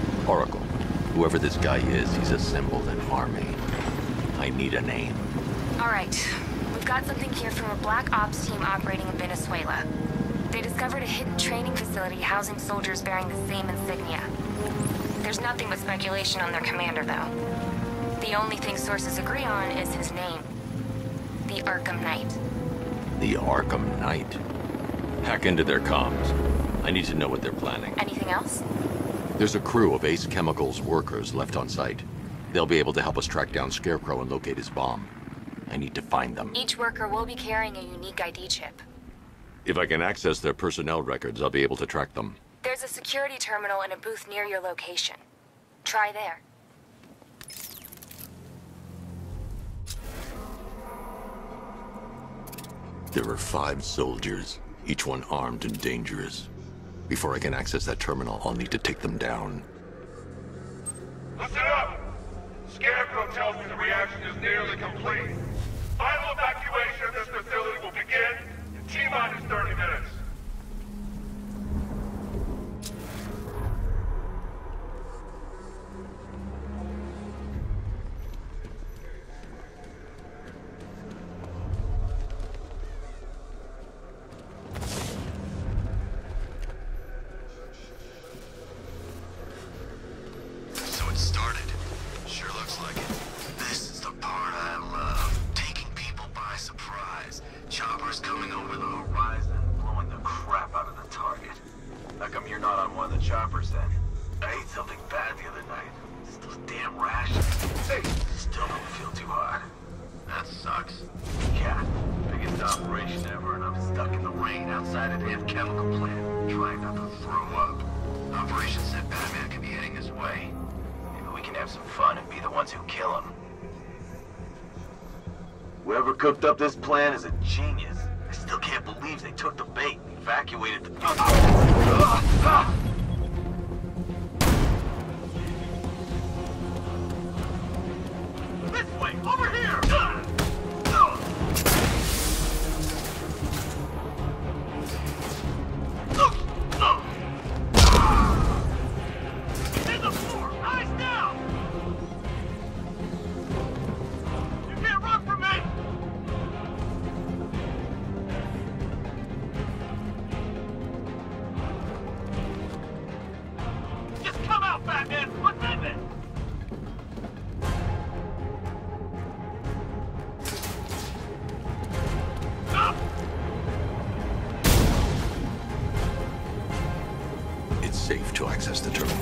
Oracle, whoever this guy is, he's assembled an army. I need a name. All right. We've got something here from a Black Ops team operating in Venezuela. They discovered a hidden training facility housing soldiers bearing the same insignia. There's nothing but speculation on their commander, though. The only thing sources agree on is his name. The Arkham Knight. The Arkham Knight? Hack into their comms. I need to know what they're planning. Anything else? There's a crew of Ace Chemicals workers left on site. They'll be able to help us track down Scarecrow and locate his bomb. I need to find them. Each worker will be carrying a unique ID chip. If I can access their personnel records, I'll be able to track them. There's a security terminal in a booth near your location. Try there. There are 5 soldiers, each one armed and dangerous. Before I can access that terminal, I'll need to take them down. Listen up! Scarecrow tells me the reaction is nearly complete. Final evacuation of this facility will begin in T-minus 30 minutes. So it started. Sure looks like it. This is the part I love. Taking people by surprise. Choppers coming over the horizon, blowing the crap out of the target. How come you're not on one of the choppers then? I ate something bad the other night. It's those damn rations. Hey, still don't feel too hot. That sucks. Yeah, biggest operation ever, and I'm stuck in the rain outside a damn chemical plant, trying not to throw up. Operation said Batman could be heading his way. Maybe we can have some fun and be the ones who kill him. Whoever cooked up this plan is a genius. I still can't believe they took the bait and evacuated the... This way! Over here! Hit the floor! Eyes down! You can't run from me! Just come out, Batman! What's in it? It's safe to access the terminal.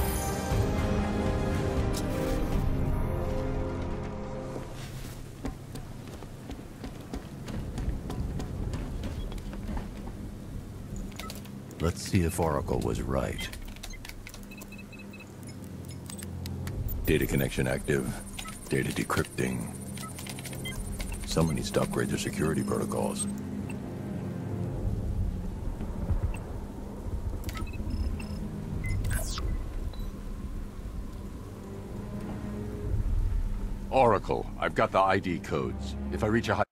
Let's see if Oracle was right. Data connection active. Data decrypting. Someone needs to upgrade their security protocols. Oracle, I've got the ID codes. If I reach a high...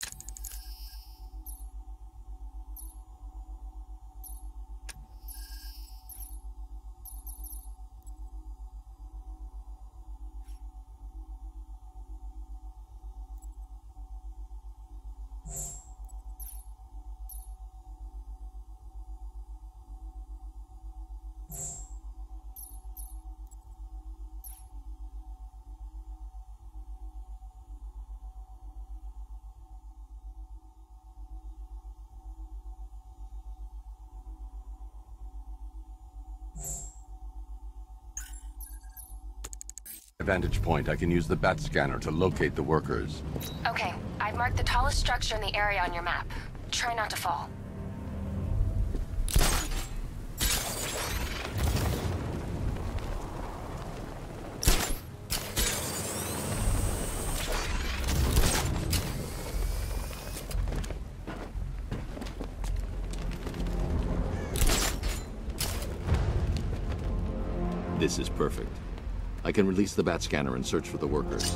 vantage point, I can use the bat scanner to locate the workers. Okay, I've marked the tallest structure in the area on your map. Try not to fall. This is perfect. I can release the bat scanner and search for the workers.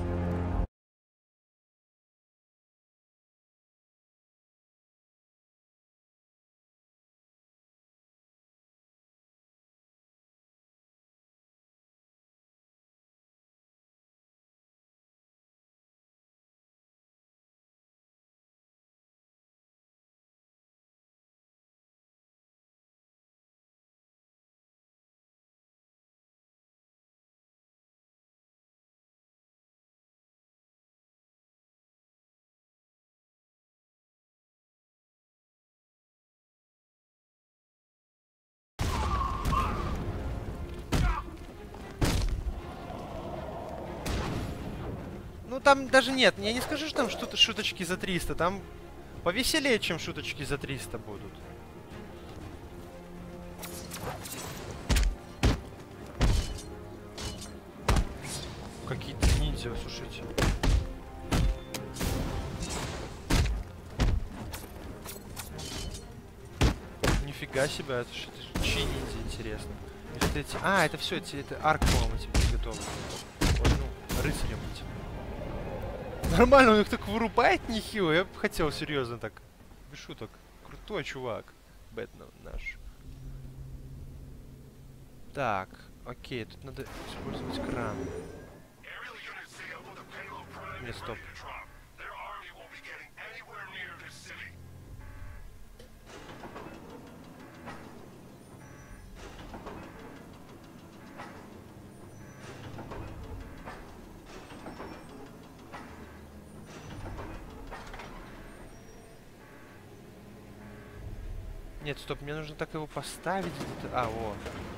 Ну, там даже нет, я не скажу, что там что-то шуточки за 300. Там повеселее, чем шуточки за 300 будут. Какие-то ниндзя, слушайте. Нифига себе, это что, чьи ниндзя, интересно. Это эти... А, это все, это арк, по-моему, эти приготовлены. Вот, ну, рыцарем этим. Нормально, он их так вырубает нехило. Я бы хотел серьезно так. Без шуток. Крутой чувак. Бэтмен наш. Так, окей, тут надо использовать кран. Нет, стоп. Нет, стоп, мне нужно так его поставить где-то. А, вот.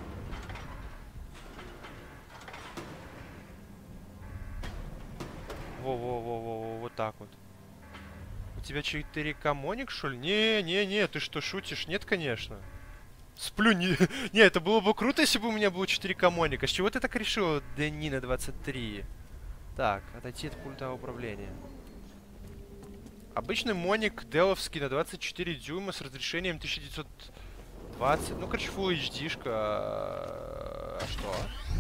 Во-во-во-во, вот так вот. У тебя 4К моник, что ли? Не-не-не, ты что, шутишь? Нет, конечно. Сплю, не... Не, это было бы круто, если бы у меня был 4К моник. А с чего ты так решил, Денина 23? Так, отойти от пульта управления. Обычный моник деловский на 24 дюйма с разрешением 1920. Ну, короче, Full HD-шка. А что?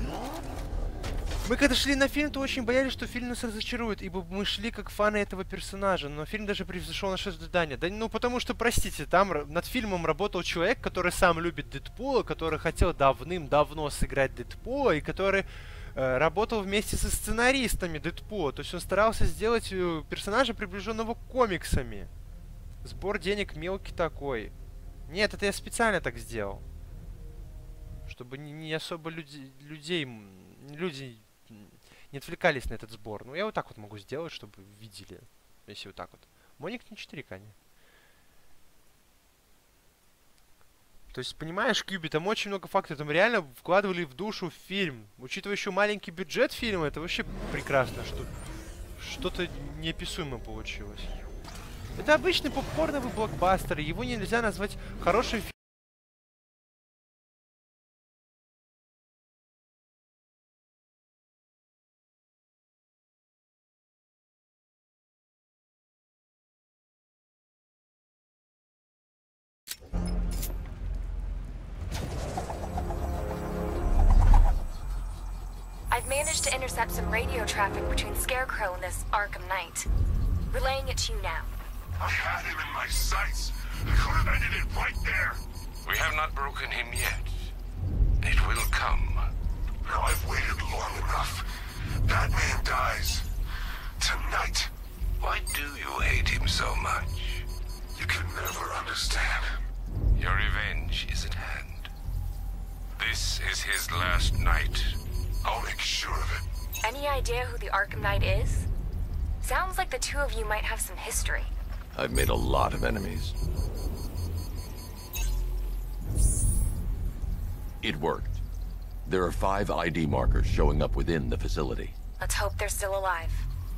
Мы когда шли на фильм, то очень боялись, что фильм нас разочарует, ибо мы шли как фаны этого персонажа, но фильм даже превзошел наше ожидание. Да, ну, потому что, простите, там над фильмом работал человек, который сам любит Дэдпула, который хотел давным-давно сыграть Дэдпула, и который работал вместе со сценаристами Дэдпула. То есть он старался сделать персонажа, приближенного комиксами. Сбор денег мелкий такой. Нет, это я специально так сделал. Чтобы не особо люди не отвлекались на этот сбор. Ну, я вот так вот могу сделать, чтобы видели. Если вот так вот. Моник не 4К. То есть, понимаешь, Кьюби, там очень много факторов. Там реально вкладывали в душу фильм. Учитывая еще маленький бюджет фильма, это вообще прекрасно, что что-то неописуемое получилось. Это обычный попкорновый блокбастер. Его нельзя назвать хорошим фильмом. I've managed to intercept some radio traffic between Scarecrow and this Arkham Knight. Relaying it to you now. I had him in my sights. I could have ended it right there. We have not broken him yet. It will come. Now I've waited long enough. Batman dies. Tonight. Why do you hate him so much? You can never understand. Your revenge is at hand. This is his last night. I'll make sure of it. Any idea who the Arkham Knight is? Sounds like the two of you might have some history. I've made a lot of enemies. It worked. There are 5 ID markers showing up within the facility. Let's hope they're still alive.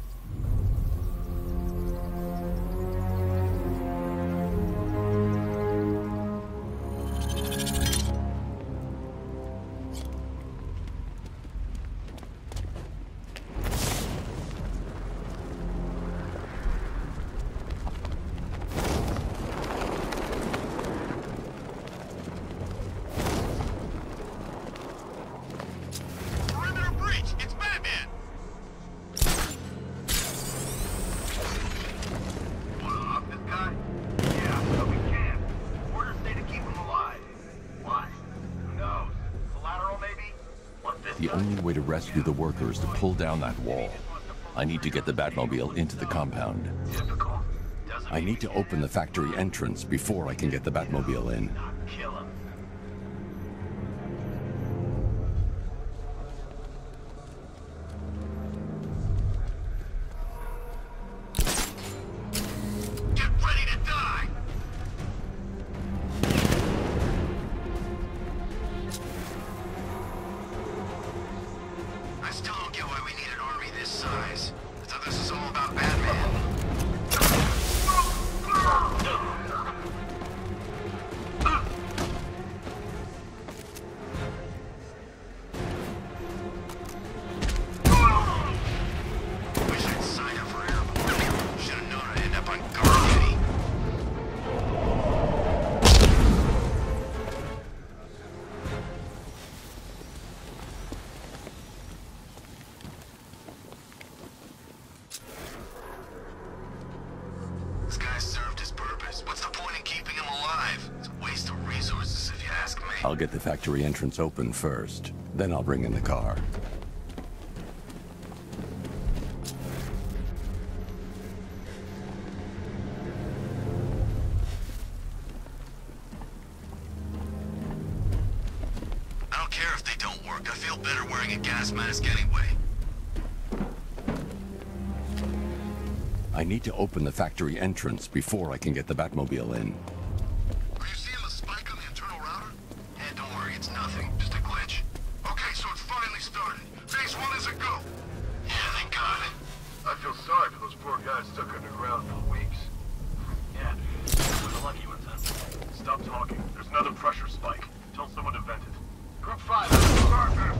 The only way to rescue the workers is to pull down that wall. I need to get the Batmobile into the compound. I need to open the factory entrance before I can get the Batmobile in. I still don't get why we need an army this size. This other I'll get the factory entrance open first. Then I'll bring in the car. I don't care if they don't work. I feel better wearing a gas mask anyway. I need to open the factory entrance before I can get the Batmobile in. Are you seeing the spike on the internal router? Yeah, don't worry, it's nothing. Just a glitch. Okay, so it finally started. Phase 1 is a go. Yeah, thank God. I feel sorry for those poor guys stuck underground for weeks. Yeah, we're the lucky ones, huh? Stop talking. There's another pressure spike. Tell someone to vent it. Group 5, start now.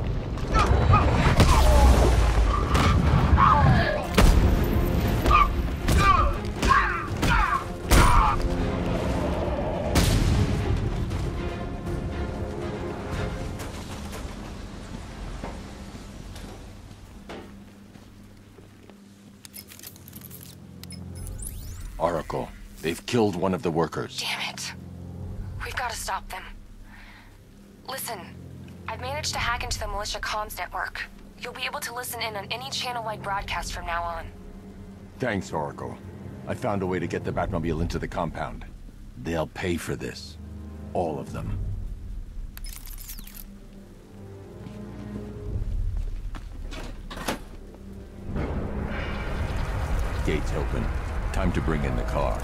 Oracle, they've killed one of the workers. Damn it. We've got to stop them. Listen, I've managed to hack into the militia comms network. You'll be able to listen in on any channel-wide broadcast from now on. Thanks, Oracle. I found a way to get the Batmobile into the compound. They'll pay for this. All of them. Gates open. Time to bring in the car.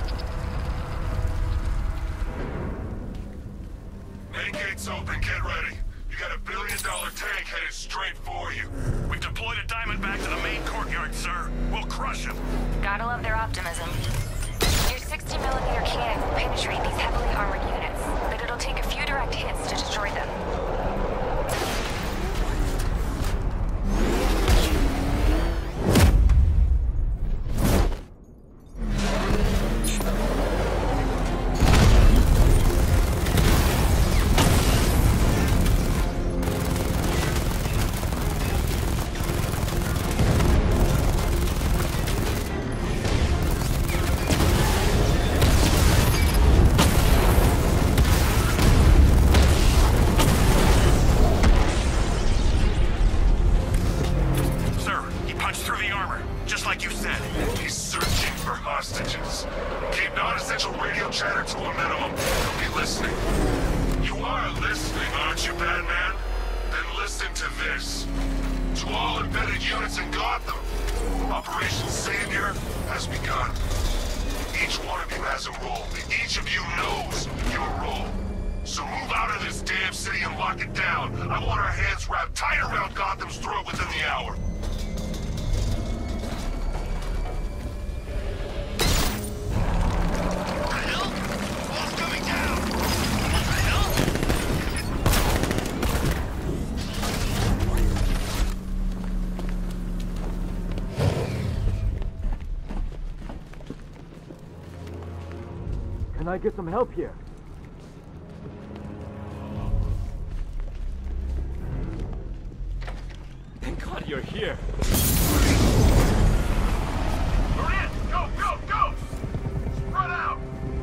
Main gates open, get ready. You got $1 billion tank headed straight for you. We've deployed a Diamondback to the main courtyard, sir. We'll crush him. Gotta love their optimism. Your 60mm cannon will penetrate these heavily armored units, but it'll take a few direct hits to destroy them. Can I get some help here? Thank God you're here. We're in! Go, go, go! Spread out!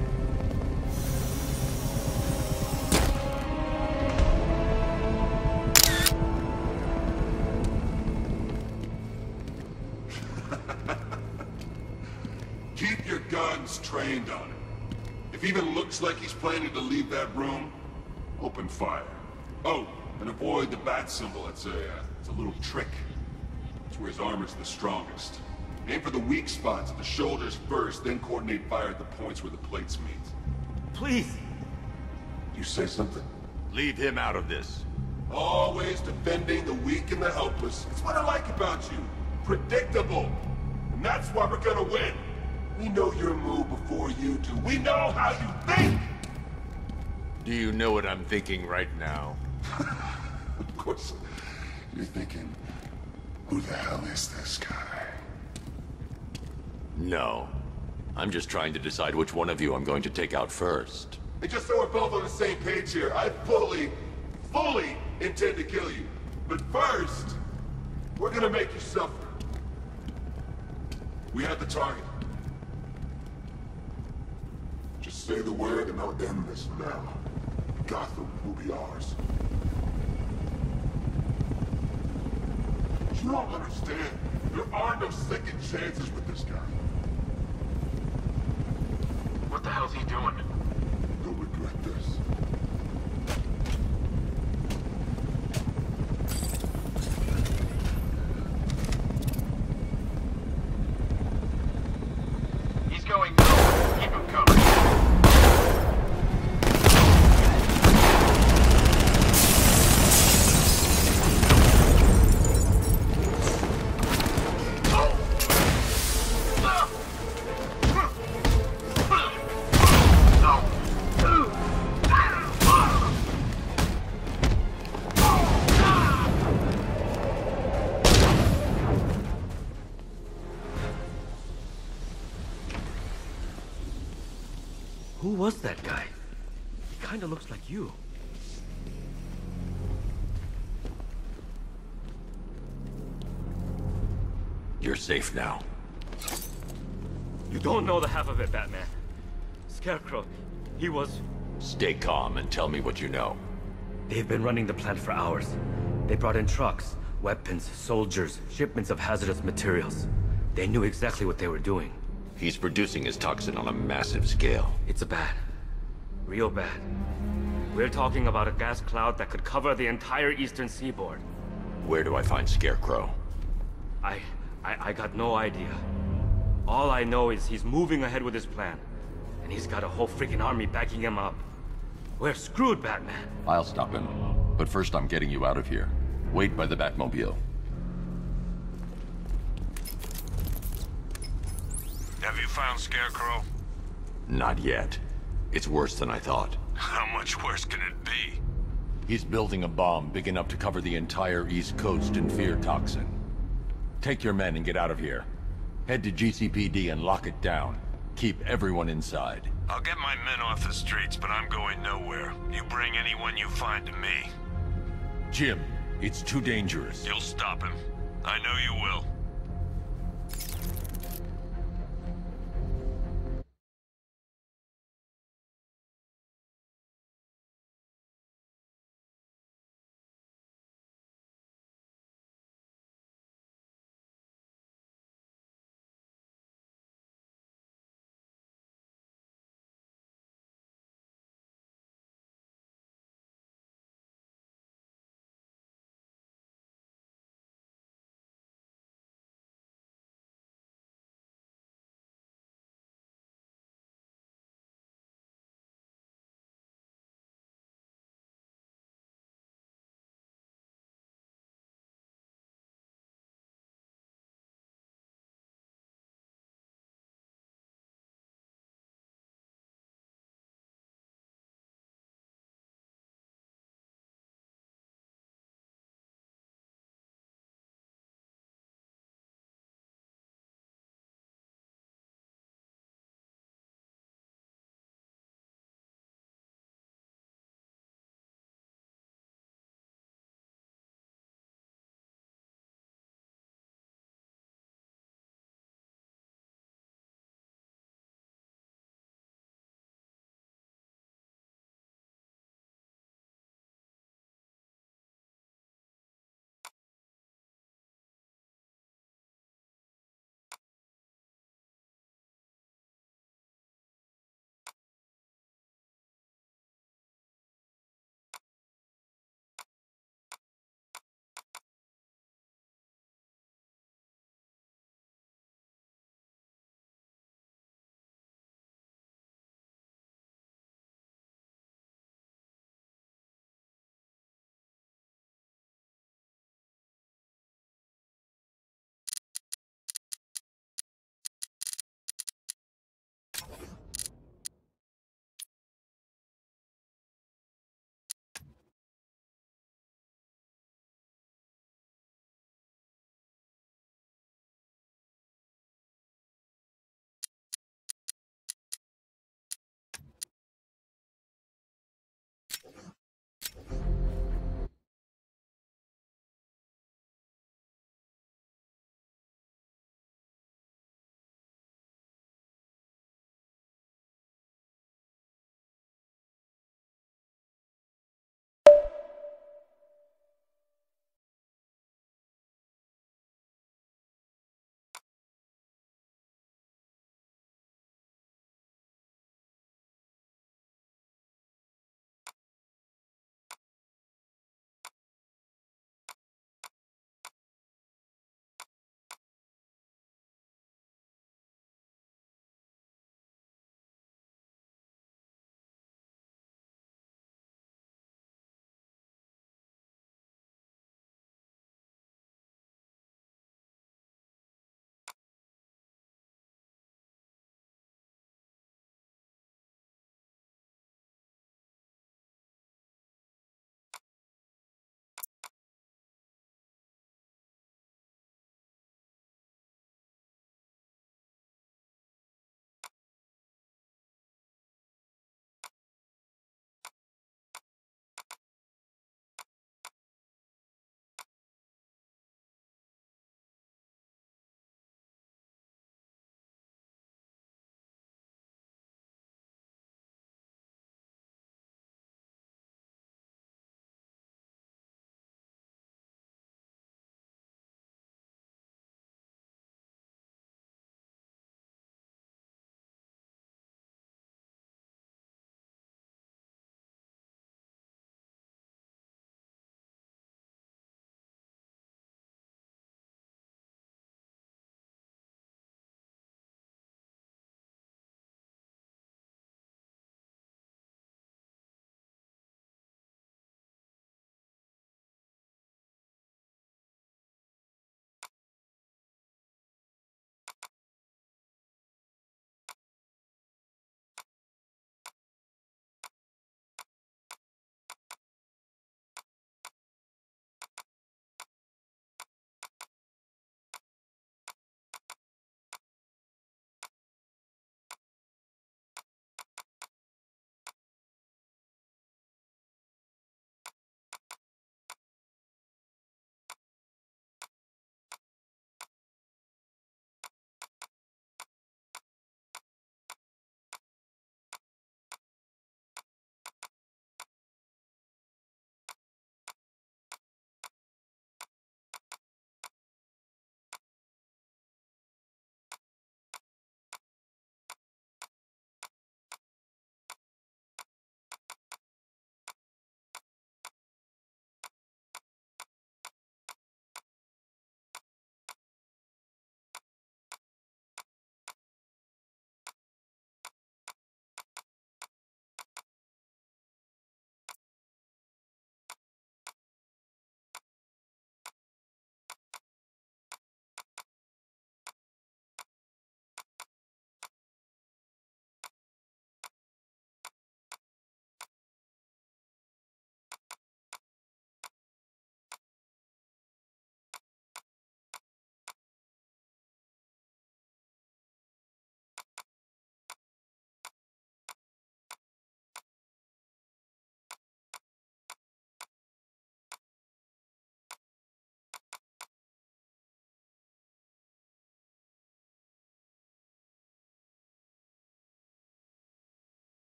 Keep your guns trained on him. If he even looks like he's planning to leave that room, open fire. Oh, and avoid the bat symbol. It's a little trick. It's where his armor's the strongest. Aim for the weak spots at the shoulders first, then coordinate fire at the points where the plates meet. Please! You say something? Leave him out of this. Always defending the weak and the helpless. It's what I like about you. Predictable. And that's why we're gonna win. We know your move before you do. We know how you think! Do you know what I'm thinking right now? Of course, you're thinking, who the hell is this guy? No. I'm just trying to decide which one of you I'm going to take out first. And just so we're both on the same page here, I fully intend to kill you. But first, we're gonna make you suffer. We have the target. Just say the word and I'll end this now. Gotham will be ours. You don't understand. There are no second chances with this guy. What the hell's he doing? You'll regret this. He's going nowhere. Keep him coming. Who was that guy? He kinda looks like you. You're safe now. You don't know the half of it, Batman. Scarecrow, he was... Stay calm and tell me what you know. They've been running the plant for hours. They brought in trucks, weapons, soldiers, shipments of hazardous materials. They knew exactly what they were doing. He's producing his toxin on a massive scale. It's bad. Real bad. We're talking about a gas cloud that could cover the entire eastern seaboard. Where do I find Scarecrow? I got no idea. All I know is he's moving ahead with his plan. And he's got a whole freaking army backing him up. We're screwed, Batman. I'll stop him. But first I'm getting you out of here. Wait by the Batmobile. Have you found Scarecrow? Not yet. It's worse than I thought. How much worse can it be? He's building a bomb big enough to cover the entire East Coast in fear toxin. Take your men and get out of here. Head to GCPD and lock it down. Keep everyone inside. I'll get my men off the streets, but I'm going nowhere. You bring anyone you find to me. Jim, it's too dangerous. You'll stop him. I know you will.